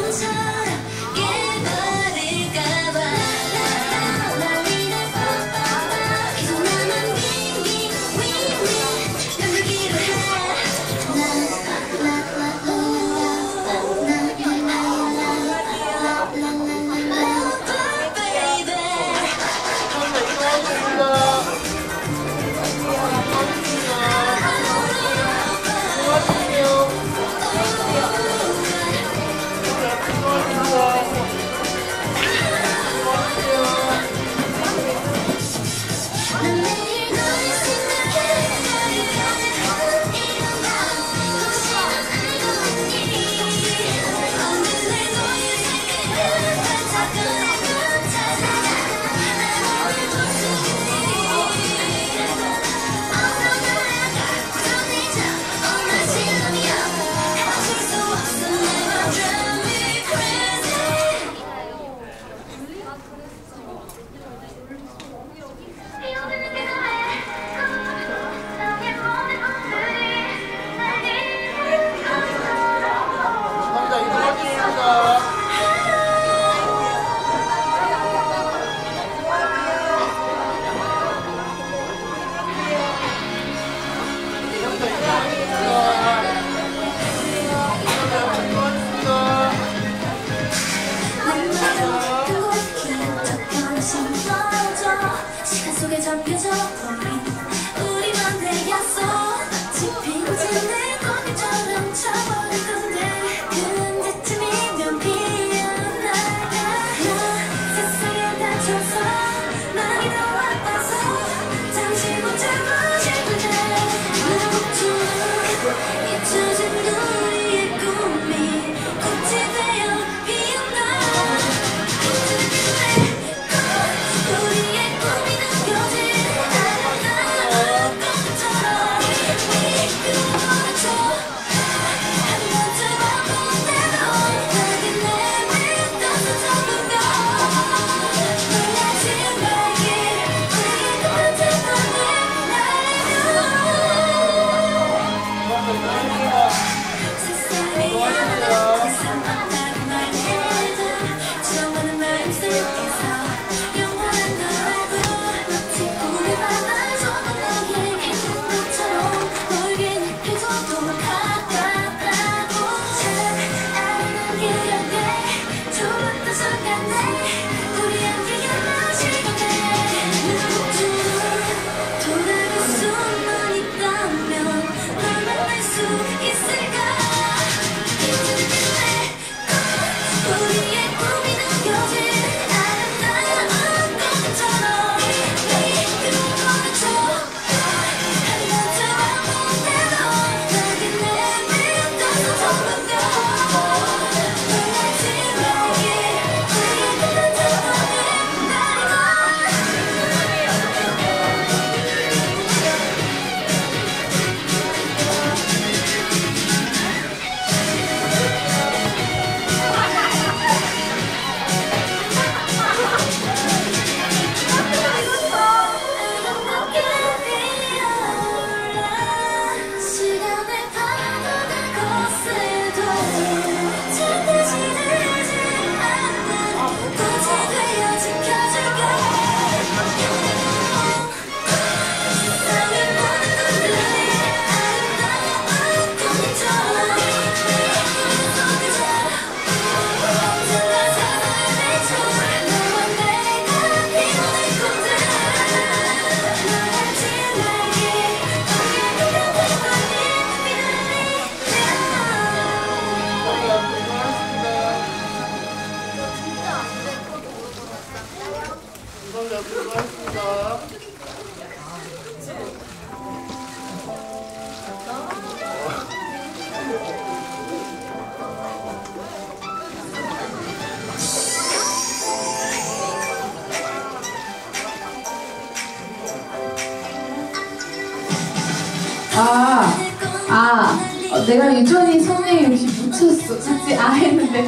내가 유전이 손에 역시 묻혔어. 같이 했는데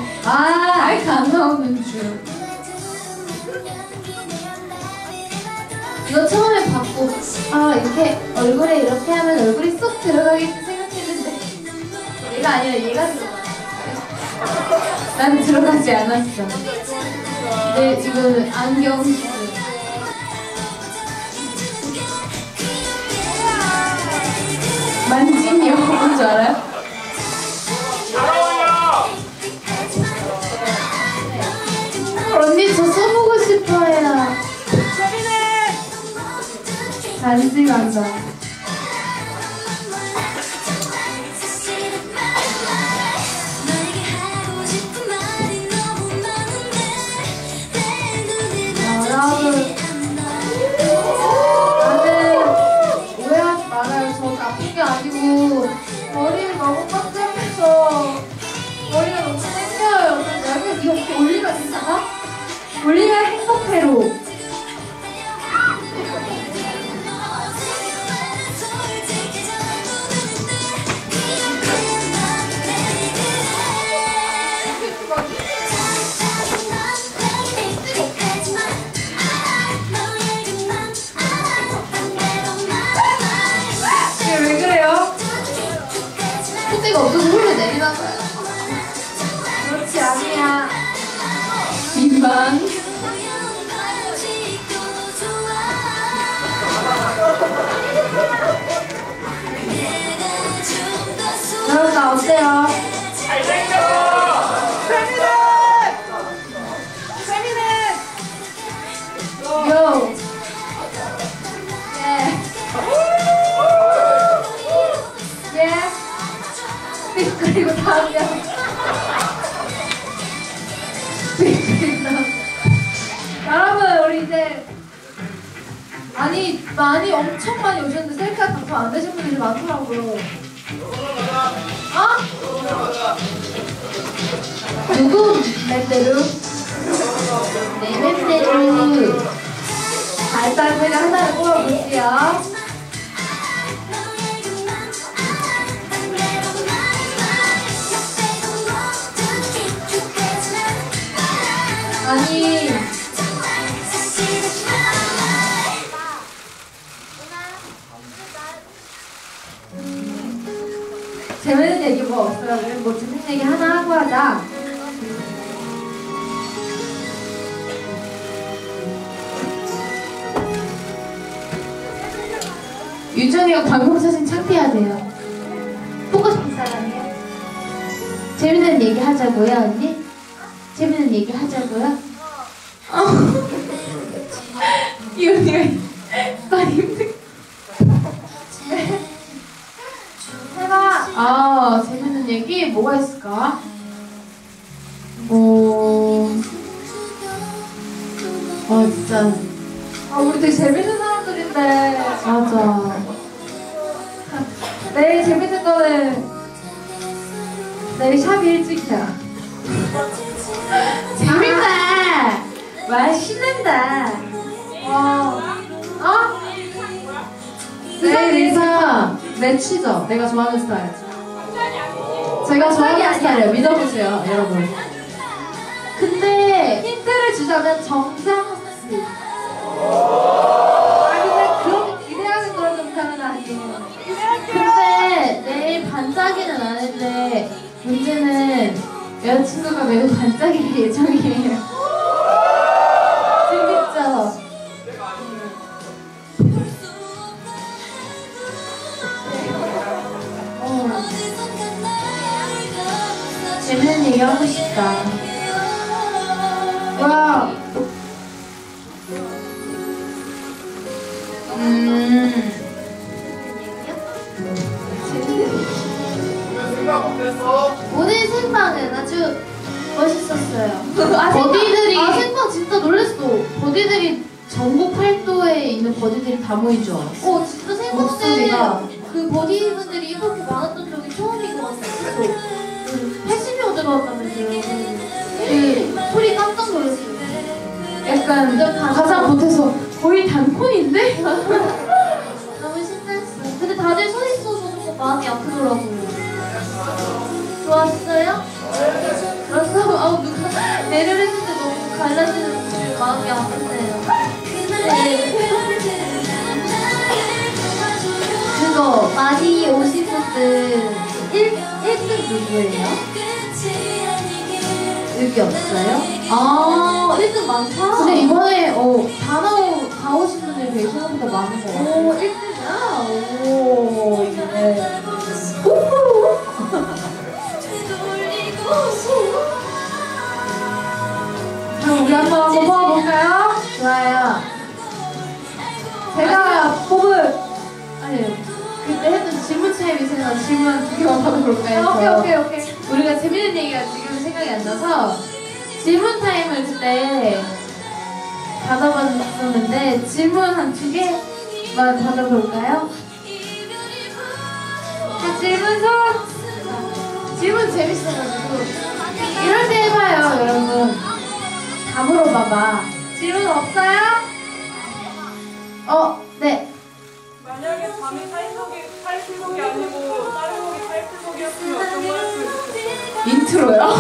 마이크 안 나오는 줄. 이거 처음에 받고 이렇게 얼굴에 이렇게 하면 얼굴이 쏙 들어가겠지 생각했는데 얘가 아니라 얘가 들어가. 난 들어가지 않았어. 네, 지금 안경 쓰고. 만진이요? 뭔지 알아요? 잘 어울려. 언니 저 써보고 싶어요. 잘지 간다. 여러분, 다들 오해하지 말아요. 저 나쁜 게 아니고 머리를 너무 깜짝해서 머리가 너무 땡겨요. 그래서 이거 이렇게 올리면 괜찮아? 올리면 행복해로. 왜 그래요? 콧대가 없어서 홀로 내리나 봐요. 그렇지 아니야. 민망. 여러분 나 어때요? 잘생겼어. 요. 예. 예. 그리고 다음이요. 여러분 우리 이제 많이 엄청 많이 오셨는데 셀카 당첨 안 되신 분들이 많더라고요. 어? 누구 맘대로? 내 맘대로. 자, 일단 제가 하나를 뽑아볼게요. 아니 재밌는 얘기 뭐 없어요? 우리 뭐 재밌는 얘기 하나 하고 하자. 유정이가 방송 사진 창피하대요. 보고 싶은 사람이에요? 재밌는 얘기 하자고요, 언니? 재밌는 얘기 하자고요? 이 언니가 많이 힘들. 해봐. 아, 재밌는 얘기 뭐가 있을까? 진짜. 우리 되게 재밌는 사람들인데. 맞아. 내일 재밌는 거는 내일 샵 일찍이야. 재밌다. 와, 신난다. 내일 인사 매치죠. 내가 좋아하는 스타일. 제가 좋아하는 스타일이에요. 믿어보세요, 여러분. 근데 힌트를 주자면 정상수. 근데 그렇게 기대하는 그런 정상은 아니에요. 근데 내일 반짝이는 아는데 문제는 여자친구가 매우 반짝일 예정이에요. 재밌죠? 재밌는 얘기 하고 싶다. 와. 생각 어땠어? 오늘 생방은 아주 멋있었어요. 버디들이 생방 진짜 놀랬어. 버디들이 전국 팔도에 있는 버디들이 다 모인 줄 알았어. 진짜 생방에 그 버디분들이 이렇게 많았던 적이 처음인 것 같아요. 80명 들어왔다면서요. 그 소리 깜짝 놀랐어요. 약간 가사 보태서 거의 단콘인데? 너무 신났어. 근데 다들 서 있어서 마음이 아프더라고요. 좋았어요? 좋았어? 누가 내를 했는데 너무 갈라지는 마음이 아프네요. 그거 많이 오신 분들 1등 누구예요? 득이 없어요? 아 1등 많다. 근데 이번에 다 오신 분들이 되게 생각보다 많은 것 같아요. 오 1등이야. 오 네. 그럼 우리 한번 뽑아볼까요? 좋아요. 제가 뽑은 아니 그때 했던 질문 타임이 생각나서 질문 2개만 받아볼까요? 오케이. 우리가 재밌는 얘기가 지금 생각이 안 나서 질문 타임을 그때 받아봤었는데 질문 한 2개만 받아볼까요? 질문 재밌어가지고 이럴 때 해봐요 여러분. 다 물어봐봐. 질문 없어요? 네. 만약에 밤이 탈출곡이 아니고 다른 곡이 탈출곡이었으면 어떤 거였을지. 인트로요?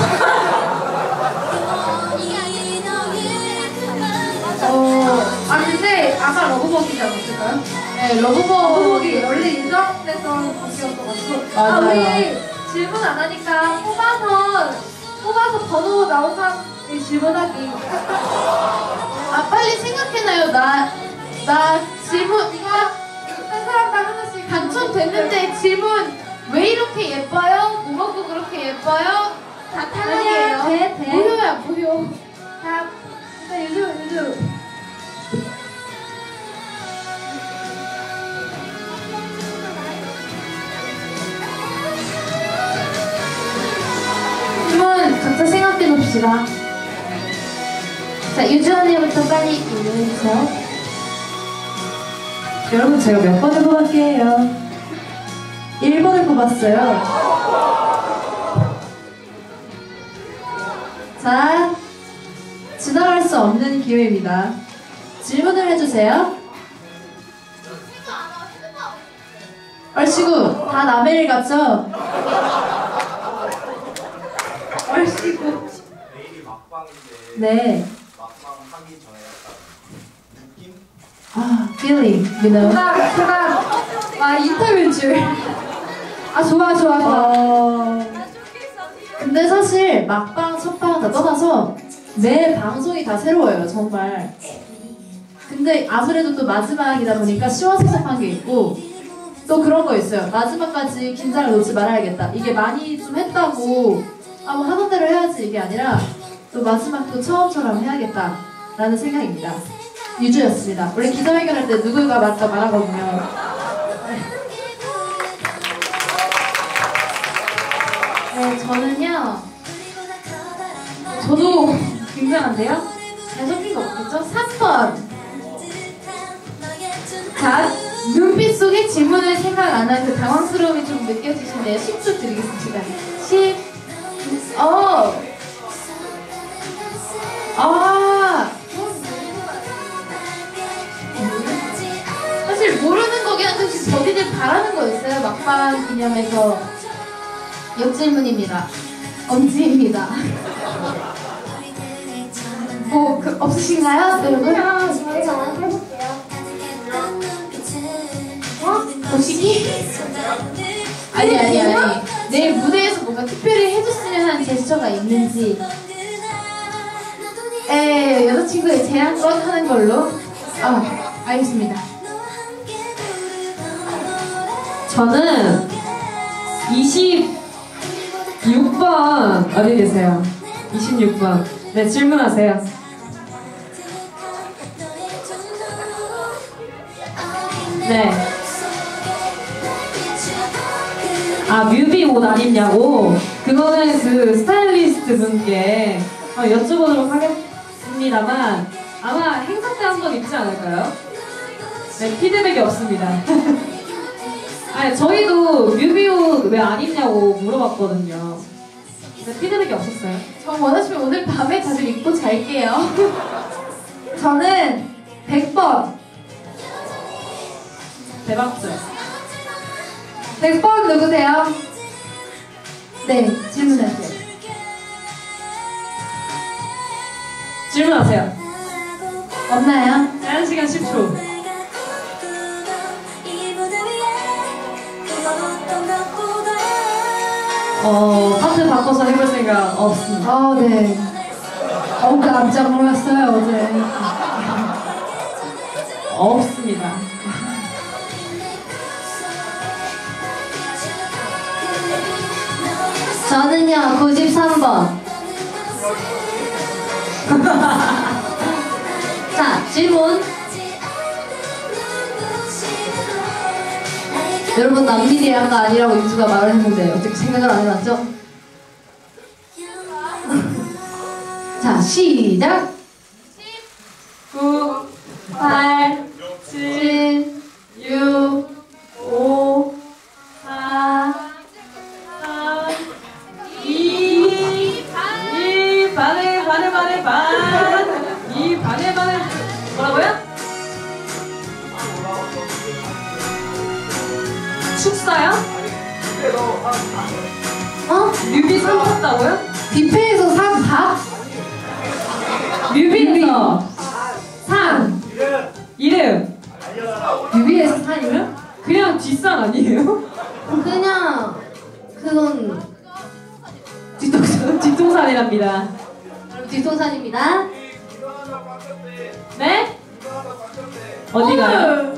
근데 아까 러브버기지 않았을까요? 네, 러브버기 원래 인정됐던 곡이었어가지고 맞아요. 우리 질문 안 하니까 뽑아서 번호 나온 사람이 질문하기. 빨리 생각해놔요. 나 질문 한 사람당 하나씩 당첨됐는데 질문 왜 이렇게 예뻐요? 뭐 먹고 그렇게 예뻐요? 다 탈락이에요. 돼. 무효야 무효. 자, 일단 유주. 질문 각자 생각해봅시다. 자 유주 언니부터 빨리 읽어주세요. 여러분 제가 몇 번을 뽑았게요? 1번을 뽑았어요. 자, 지나갈 수 없는 기회입니다. 질문을 해주세요. 얼씨구, 다 남의 일 같죠? 얼씨구. 내일이 막방인데 네. 막방 하기 전에 약간 느낌? feeling, you know. 잠깐. 인터뷰인 줄. 좋아. 근데 사실 막방, 첫방 다 떠나서 매 방송이 다 새로워요, 정말. 근데 아무래도 또 마지막이다 보니까 시원섭섭한 게 있고 또 그런 거 있어요. 마지막까지 긴장을 놓지 말아야겠다. 이게 많이 좀 했다고 뭐 하던 대로 해야지 이게 아니라 또 마지막도 처음처럼 해야겠다 라는 생각입니다. 유주였습니다. 원래 기자회견할 때 누구가 맞다 말하거든요. 네 저는요. 저도 굉장한데요? 잘 적힌 거 없겠죠? 3번. 자, 눈빛 속에 질문을 생각 안 한 그 당황스러움이 좀 느껴지시네요. 10초 드리겠습니다. 10. 사실 모르는 거긴 한데 저희들 바라는 거였어요. 막방 기념해서 역질문입니다. 엄지입니다. 없으신가요, 여러분? 보시기? 아니. 내일 무대에서 뭔가 특별히 해줬으면 하는 제스처가 있는지. 여자친구의 제안권 하는 걸로. 알겠습니다. 저는 26번 어디 계세요? 26번. 네, 질문하세요. 네. 뮤비 옷 안 입냐고? 그거는 그 스타일리스트 분께 여쭤보도록 하겠습니다만 아마 행사 때 한 번 입지 않을까요? 네, 피드백이 없습니다. 저희도 뮤비 옷 왜 안 입냐고 물어봤거든요. 근데 피드백이 없었어요. 저 원하시면 오늘 밤에 다들 입고 잘게요. 저는 100번. 대박죠? 100번 누구세요? 네, 질문하세요. 질문하세요. 없나요? 제한 시간 10초. 파트 바꿔서 해볼 생각 없습니다. 네. 너무 깜짝 놀랐어요 어제. 없습니다. 저는요 93번. 자 질문. 여러분 남미리아가 아니라고 유주가 말을 했는데 어떻게 생각을 안 해봤죠? 자 시작. 9, 8, 7, 6, 5, 4, 3, 2, 1, 반에, 반. 2, 반에, 뭐라고요? 축사요? 어? 뮤비 상 탔다고요? 뷔페에서 산 밥? 뮤비에서 상 이름 뮤비에서 산 이름? 그냥 뒷상 아니에요? 그냥 그건 뒷동산이랍니다. 뒷동산입니다. 네? 어디가요?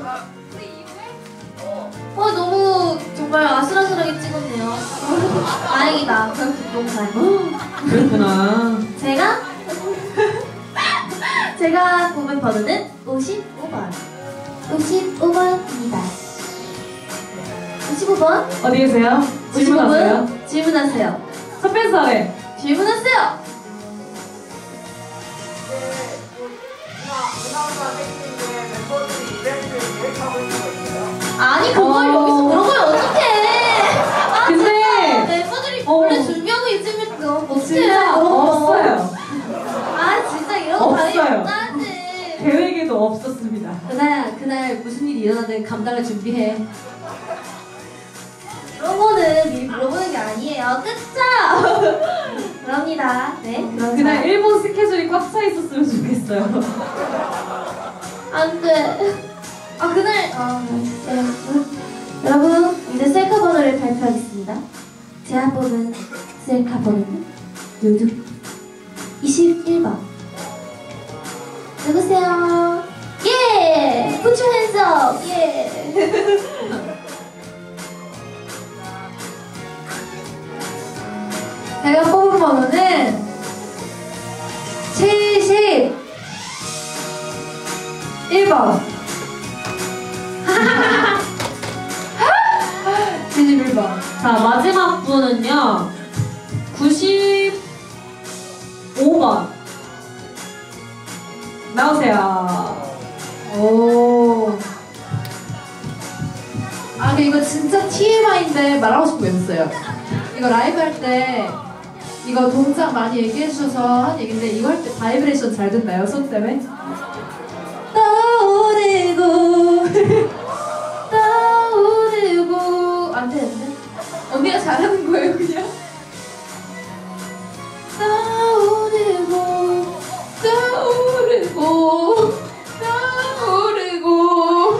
너무 정말 아슬아슬하게 찍었네요. 다행이다. 뒷동산. 그랬구나. 제가 뽑은 번호는 55번. 55번입니다. 55번? 어디 계세요? 질문하세요. 질문하세요. 첫 팬사회. 질문하세요. 누나가 생일인데 멤버들이 이벤트 계획하고 있는 거 있어요? 아니 그걸 여기서 물어보면 어떡해. 근데 멤버들이 원래 준비하고 있으면 너무 못해. 진짜 없어요. 진짜 이런 거 당연히 없어요. 못하지. 계획에도 없었습니다. 그날 무슨 일이 일어나든 감당을 준비해. 그런 거는 미리 물어보는 게 아니에요. 그쵸? 그럽니다. 네. 그런 그날 일본 스케줄이 꽉 차 있었으면 좋겠어요. 안 돼. 그날 네. 여러분 이제 셀카 번호를 발표하겠습니다. 제가 뽑은 셀카 번호는 21번. 누구세요? 예! Put your hands up! 예! 제가 뽑은 번호는 71번. 71번. 자, 마지막 분은요. 95번. 나오세요. 오. 이거 진짜 TMI인데 말하고 싶은 거 있어요. 이거 라이브 할 때 이거 동작 많이 얘기해 주셔서 한 얘긴데 이거 할 때 바이브레이션 잘 듣나요? 손 때문에? 떠오르고 떠오르고 안 되는데? 언니가 잘하는 거예요 그냥? 떠오르고 떠오르고 떠오르고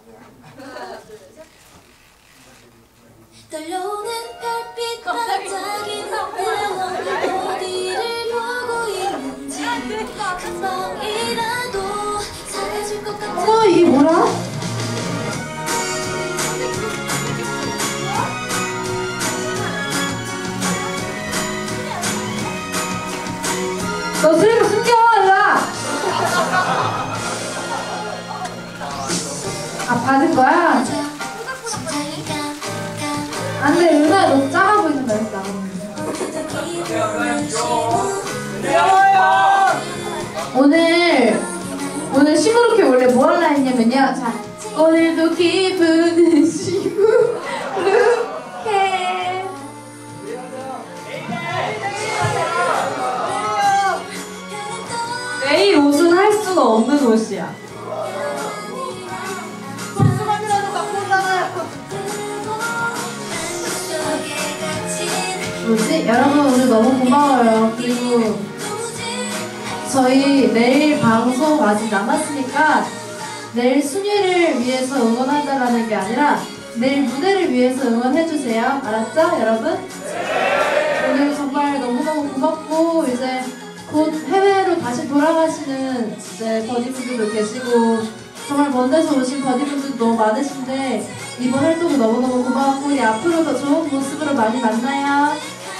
떨려오는 별빛 반짝이는 어디를 보고 있는지 금방이라도 사라질 것 같아. 어머 이게 뭐야? 너 슬리퍼 숨겨 일로와. 아 받은 거야? 심장이 안돼 은하 너무 작아 보인다 했다. 오늘 시무룩해 원래 뭐 할라 했냐면요. 자 오늘도 기분은 시무룩해. 내일 옷은 할 수가 없는 옷이야. 뭐지? 여러분 오늘 너무 고마워요. 그리고 저희 내일 방송 아직 남았으니까 내일 순위를 위해서 응원한다라는 게 아니라 내일 무대를 위해서 응원해주세요. 알았죠 여러분? 오늘 정말 너무너무 고맙고 이제 곧 해외로 다시 돌아가시는 이제 버디분들도 계시고 정말 먼 데서 오신 버디분들도 너무 많으신데 이번 활동도 너무너무 고마웠고 우리 앞으로 더 좋은 모습으로 많이 만나요.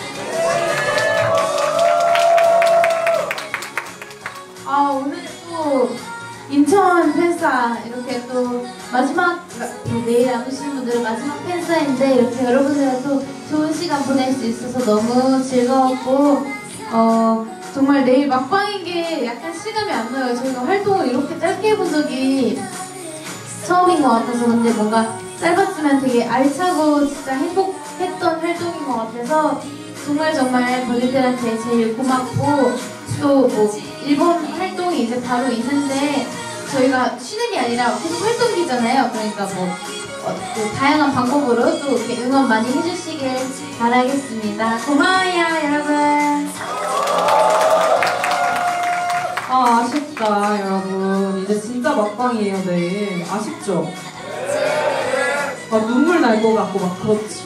아 오늘 또 인천 팬싸 이렇게 또 마지막 내일 안 오시는 분들은 마지막 팬싸인데 이렇게 여러분들과 또 좋은 시간 보낼 수 있어서 너무 즐거웠고 정말 내일 막방인 게 약간 실감이 안 나요. 저희가 활동을 이렇게 짧게 해본 적이 처음인 것 같아서 근데 뭔가 짧았지만 되게 알차고 진짜 행복했던 활동인 것 같아서 정말 버디들한테 제일 고맙고 또 뭐 일본 활동이 이제 바로 있는데 저희가 쉬는 게 아니라 계속 활동기잖아요. 그러니까 또 다양한 방법으로 또 이렇게 응원 많이 해주시길 바라겠습니다. 고마워요 여러분. 아 아쉽다 여러분. 이제 진짜 막방이에요 내일. 아쉽죠? 막 눈물 날 것 같고 막 그렇지.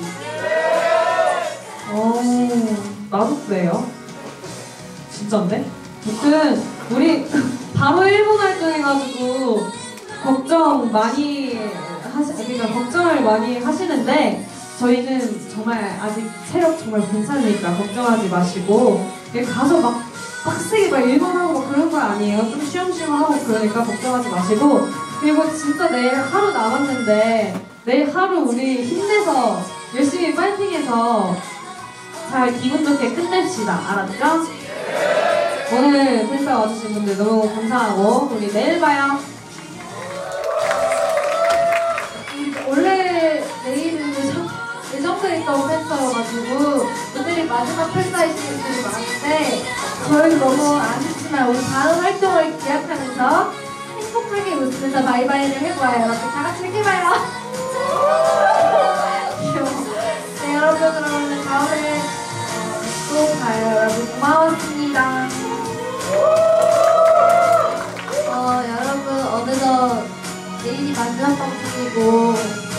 나도 그래요. 진짠데? 무튼 우리 바로 일본 활동해가지고 걱정을 많이 하시는데 저희는 정말 아직 체력 정말 괜찮으니까 걱정하지 마시고 가서 막 빡세게 막 일본하고 막 그런 거 아니에요. 좀 쉬엄쉬엄 하고 그러니까 걱정하지 마시고 그리고 진짜 내일 하루 남았는데 내일 하루 우리 힘내서 열심히 파이팅해서 잘 기분 좋게 끝냅시다. 알았죠? 오늘 팬싸 와주신 분들 너무 감사하고 우리 내일 봐요. 원래 내일은 예정돼 있던 팬싸여가지고 오늘이 마지막 팬싸이신 분들이 많은데 저희도 너무 아쉽지만 우리 다음 활동을 기약하면서 행복하게 웃으면서 바이바이를 해봐요. 여러분 다 같이 이렇게 봐요. 귀여워. 네 여러분 그러면 다음에 또 봐요. 여러분 고마웠습니다. 여러분 어느덧 내일이 마지막 방송이고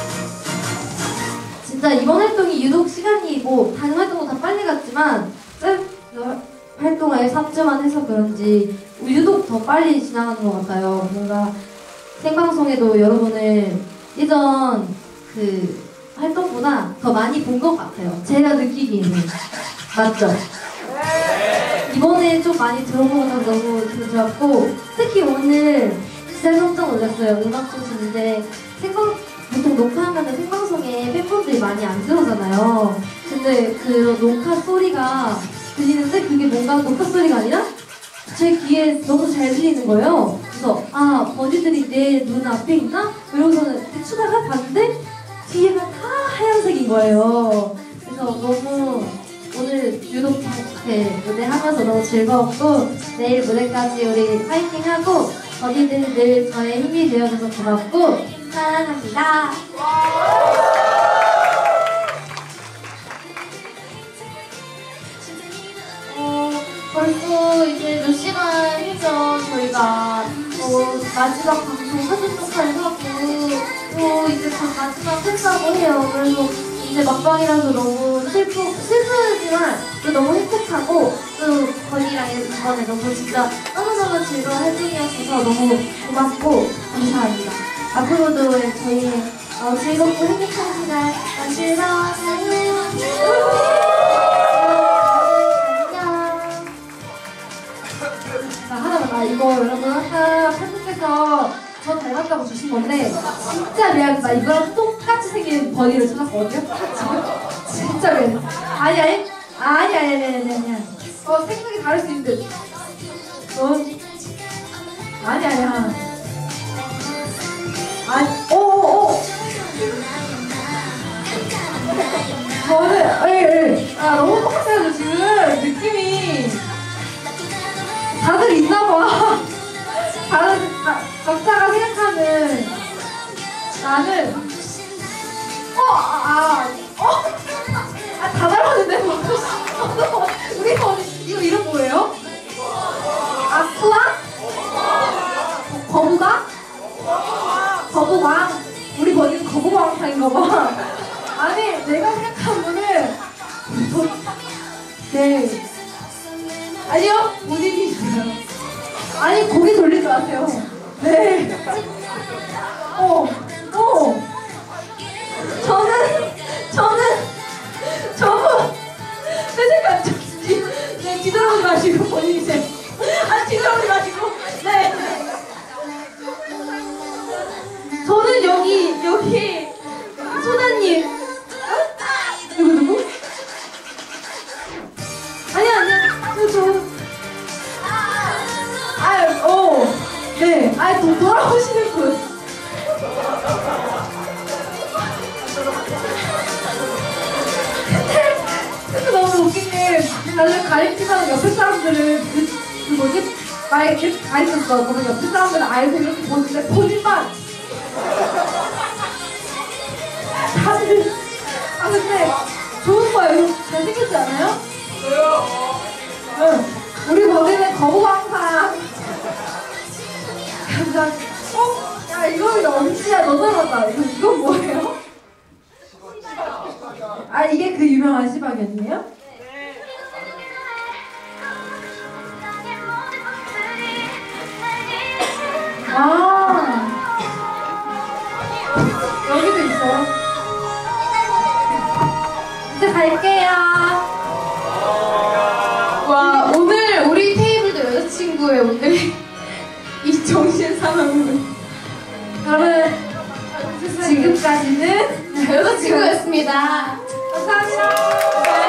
진짜 이번 활동이 유독 시간이 다른 활동도 다 빨리 갔지만 활동을 3주만 해서 그런지 유독 더 빨리 지나가는 것 같아요. 뭔가 생방송에도 여러분을 예전 그 활동보다 더 많이 본 것 같아요. 제가 느끼기에는. 맞죠? 이번에 좀 많이 들어보고 너무 기분 좋았고 특히 오늘 진짜 깜짝 놀랐어요. 음악 중심인데 보통 녹화하면 생방송에 팬분들이 많이 안 들어오잖아요. 근데 그 녹화 소리가 들리는데 그게 뭔가 녹화 소리가 아니라 제 귀에 너무 잘 들리는 거예요. 그래서 버디들이 내 눈 앞에 있나? 이러고서는 이렇게 추다가 봤는데 뒤에가 다 하얀색인 거예요. 그래서 너무 오늘 유독 무대 하면서 너무 즐거웠고 내일 무대까지 우리 파이팅하고 버디들 늘 저의 힘이 되어줘서 고맙고 사랑합니다. 벌써 이제 몇 시간 후죠. 저희가 마지막 방송 사전 녹화를 하고 이제 곧 마지막 팬싸고 해요. 그래서 이제 막방이라서 너무 슬프지만 또 너무 행복하고 또 건이랑 이번에 너무 진짜 너무너무 즐거운 활동이었어서 너무 고맙고 감사합니다. 앞으로도 저희의 즐겁고 행복한 시간 만들어주세요. 하나만 이거 여러분 아까 팬분께서 저 닮았다고 주신 건데 진짜 미안해. 나 이거랑 똑같이 생긴 버디를 찾았거든요. 진짜 미안해. 아니야. 생각이 다를 수 있는데 아니야. 저는 너무 똑같아요 지금 느낌이. 다들 있나봐. 다들 각자가 생각하는 나는 다 닮았는데 우리 버디 이거 이름 뭐예요? 아쿠아? 거북왕? 우리 버디는 거북왕탕인가봐. 아니 내가 생각한 분은 네 아니요 못 이기세요. 아니 고개 돌릴 줄 아세요. 네. 저는 내 생각 네 뒤돌아보지 마시고 본인이 뒤돌아보지 마시고 네. 저는 여기 소다님 누구? 아니야 네. 돌아오시는 분. 근데 너무 웃긴 게 나를 가리키는 옆에 사람들은 그 뭐지? 나 이렇게 가리켰어. 그러면 옆에 사람들은 알고 이렇게 보는데 본인만 다들 근데 좋은 거예요. 잘생겼지 않아요? 응. 우리 거기는 거북왕탕. 감사합니다. 야 이거 언제야? 너 닮았다. 이건 뭐예요? 이게 그 유명한 시방이었네요? 여기도 있어요. 이제 갈게요. 와 오늘 우리 테이블도 여자친구의 오늘 이 정신 상황으로 그러면 지금까지는 여자친구였습니다. 감사합니다.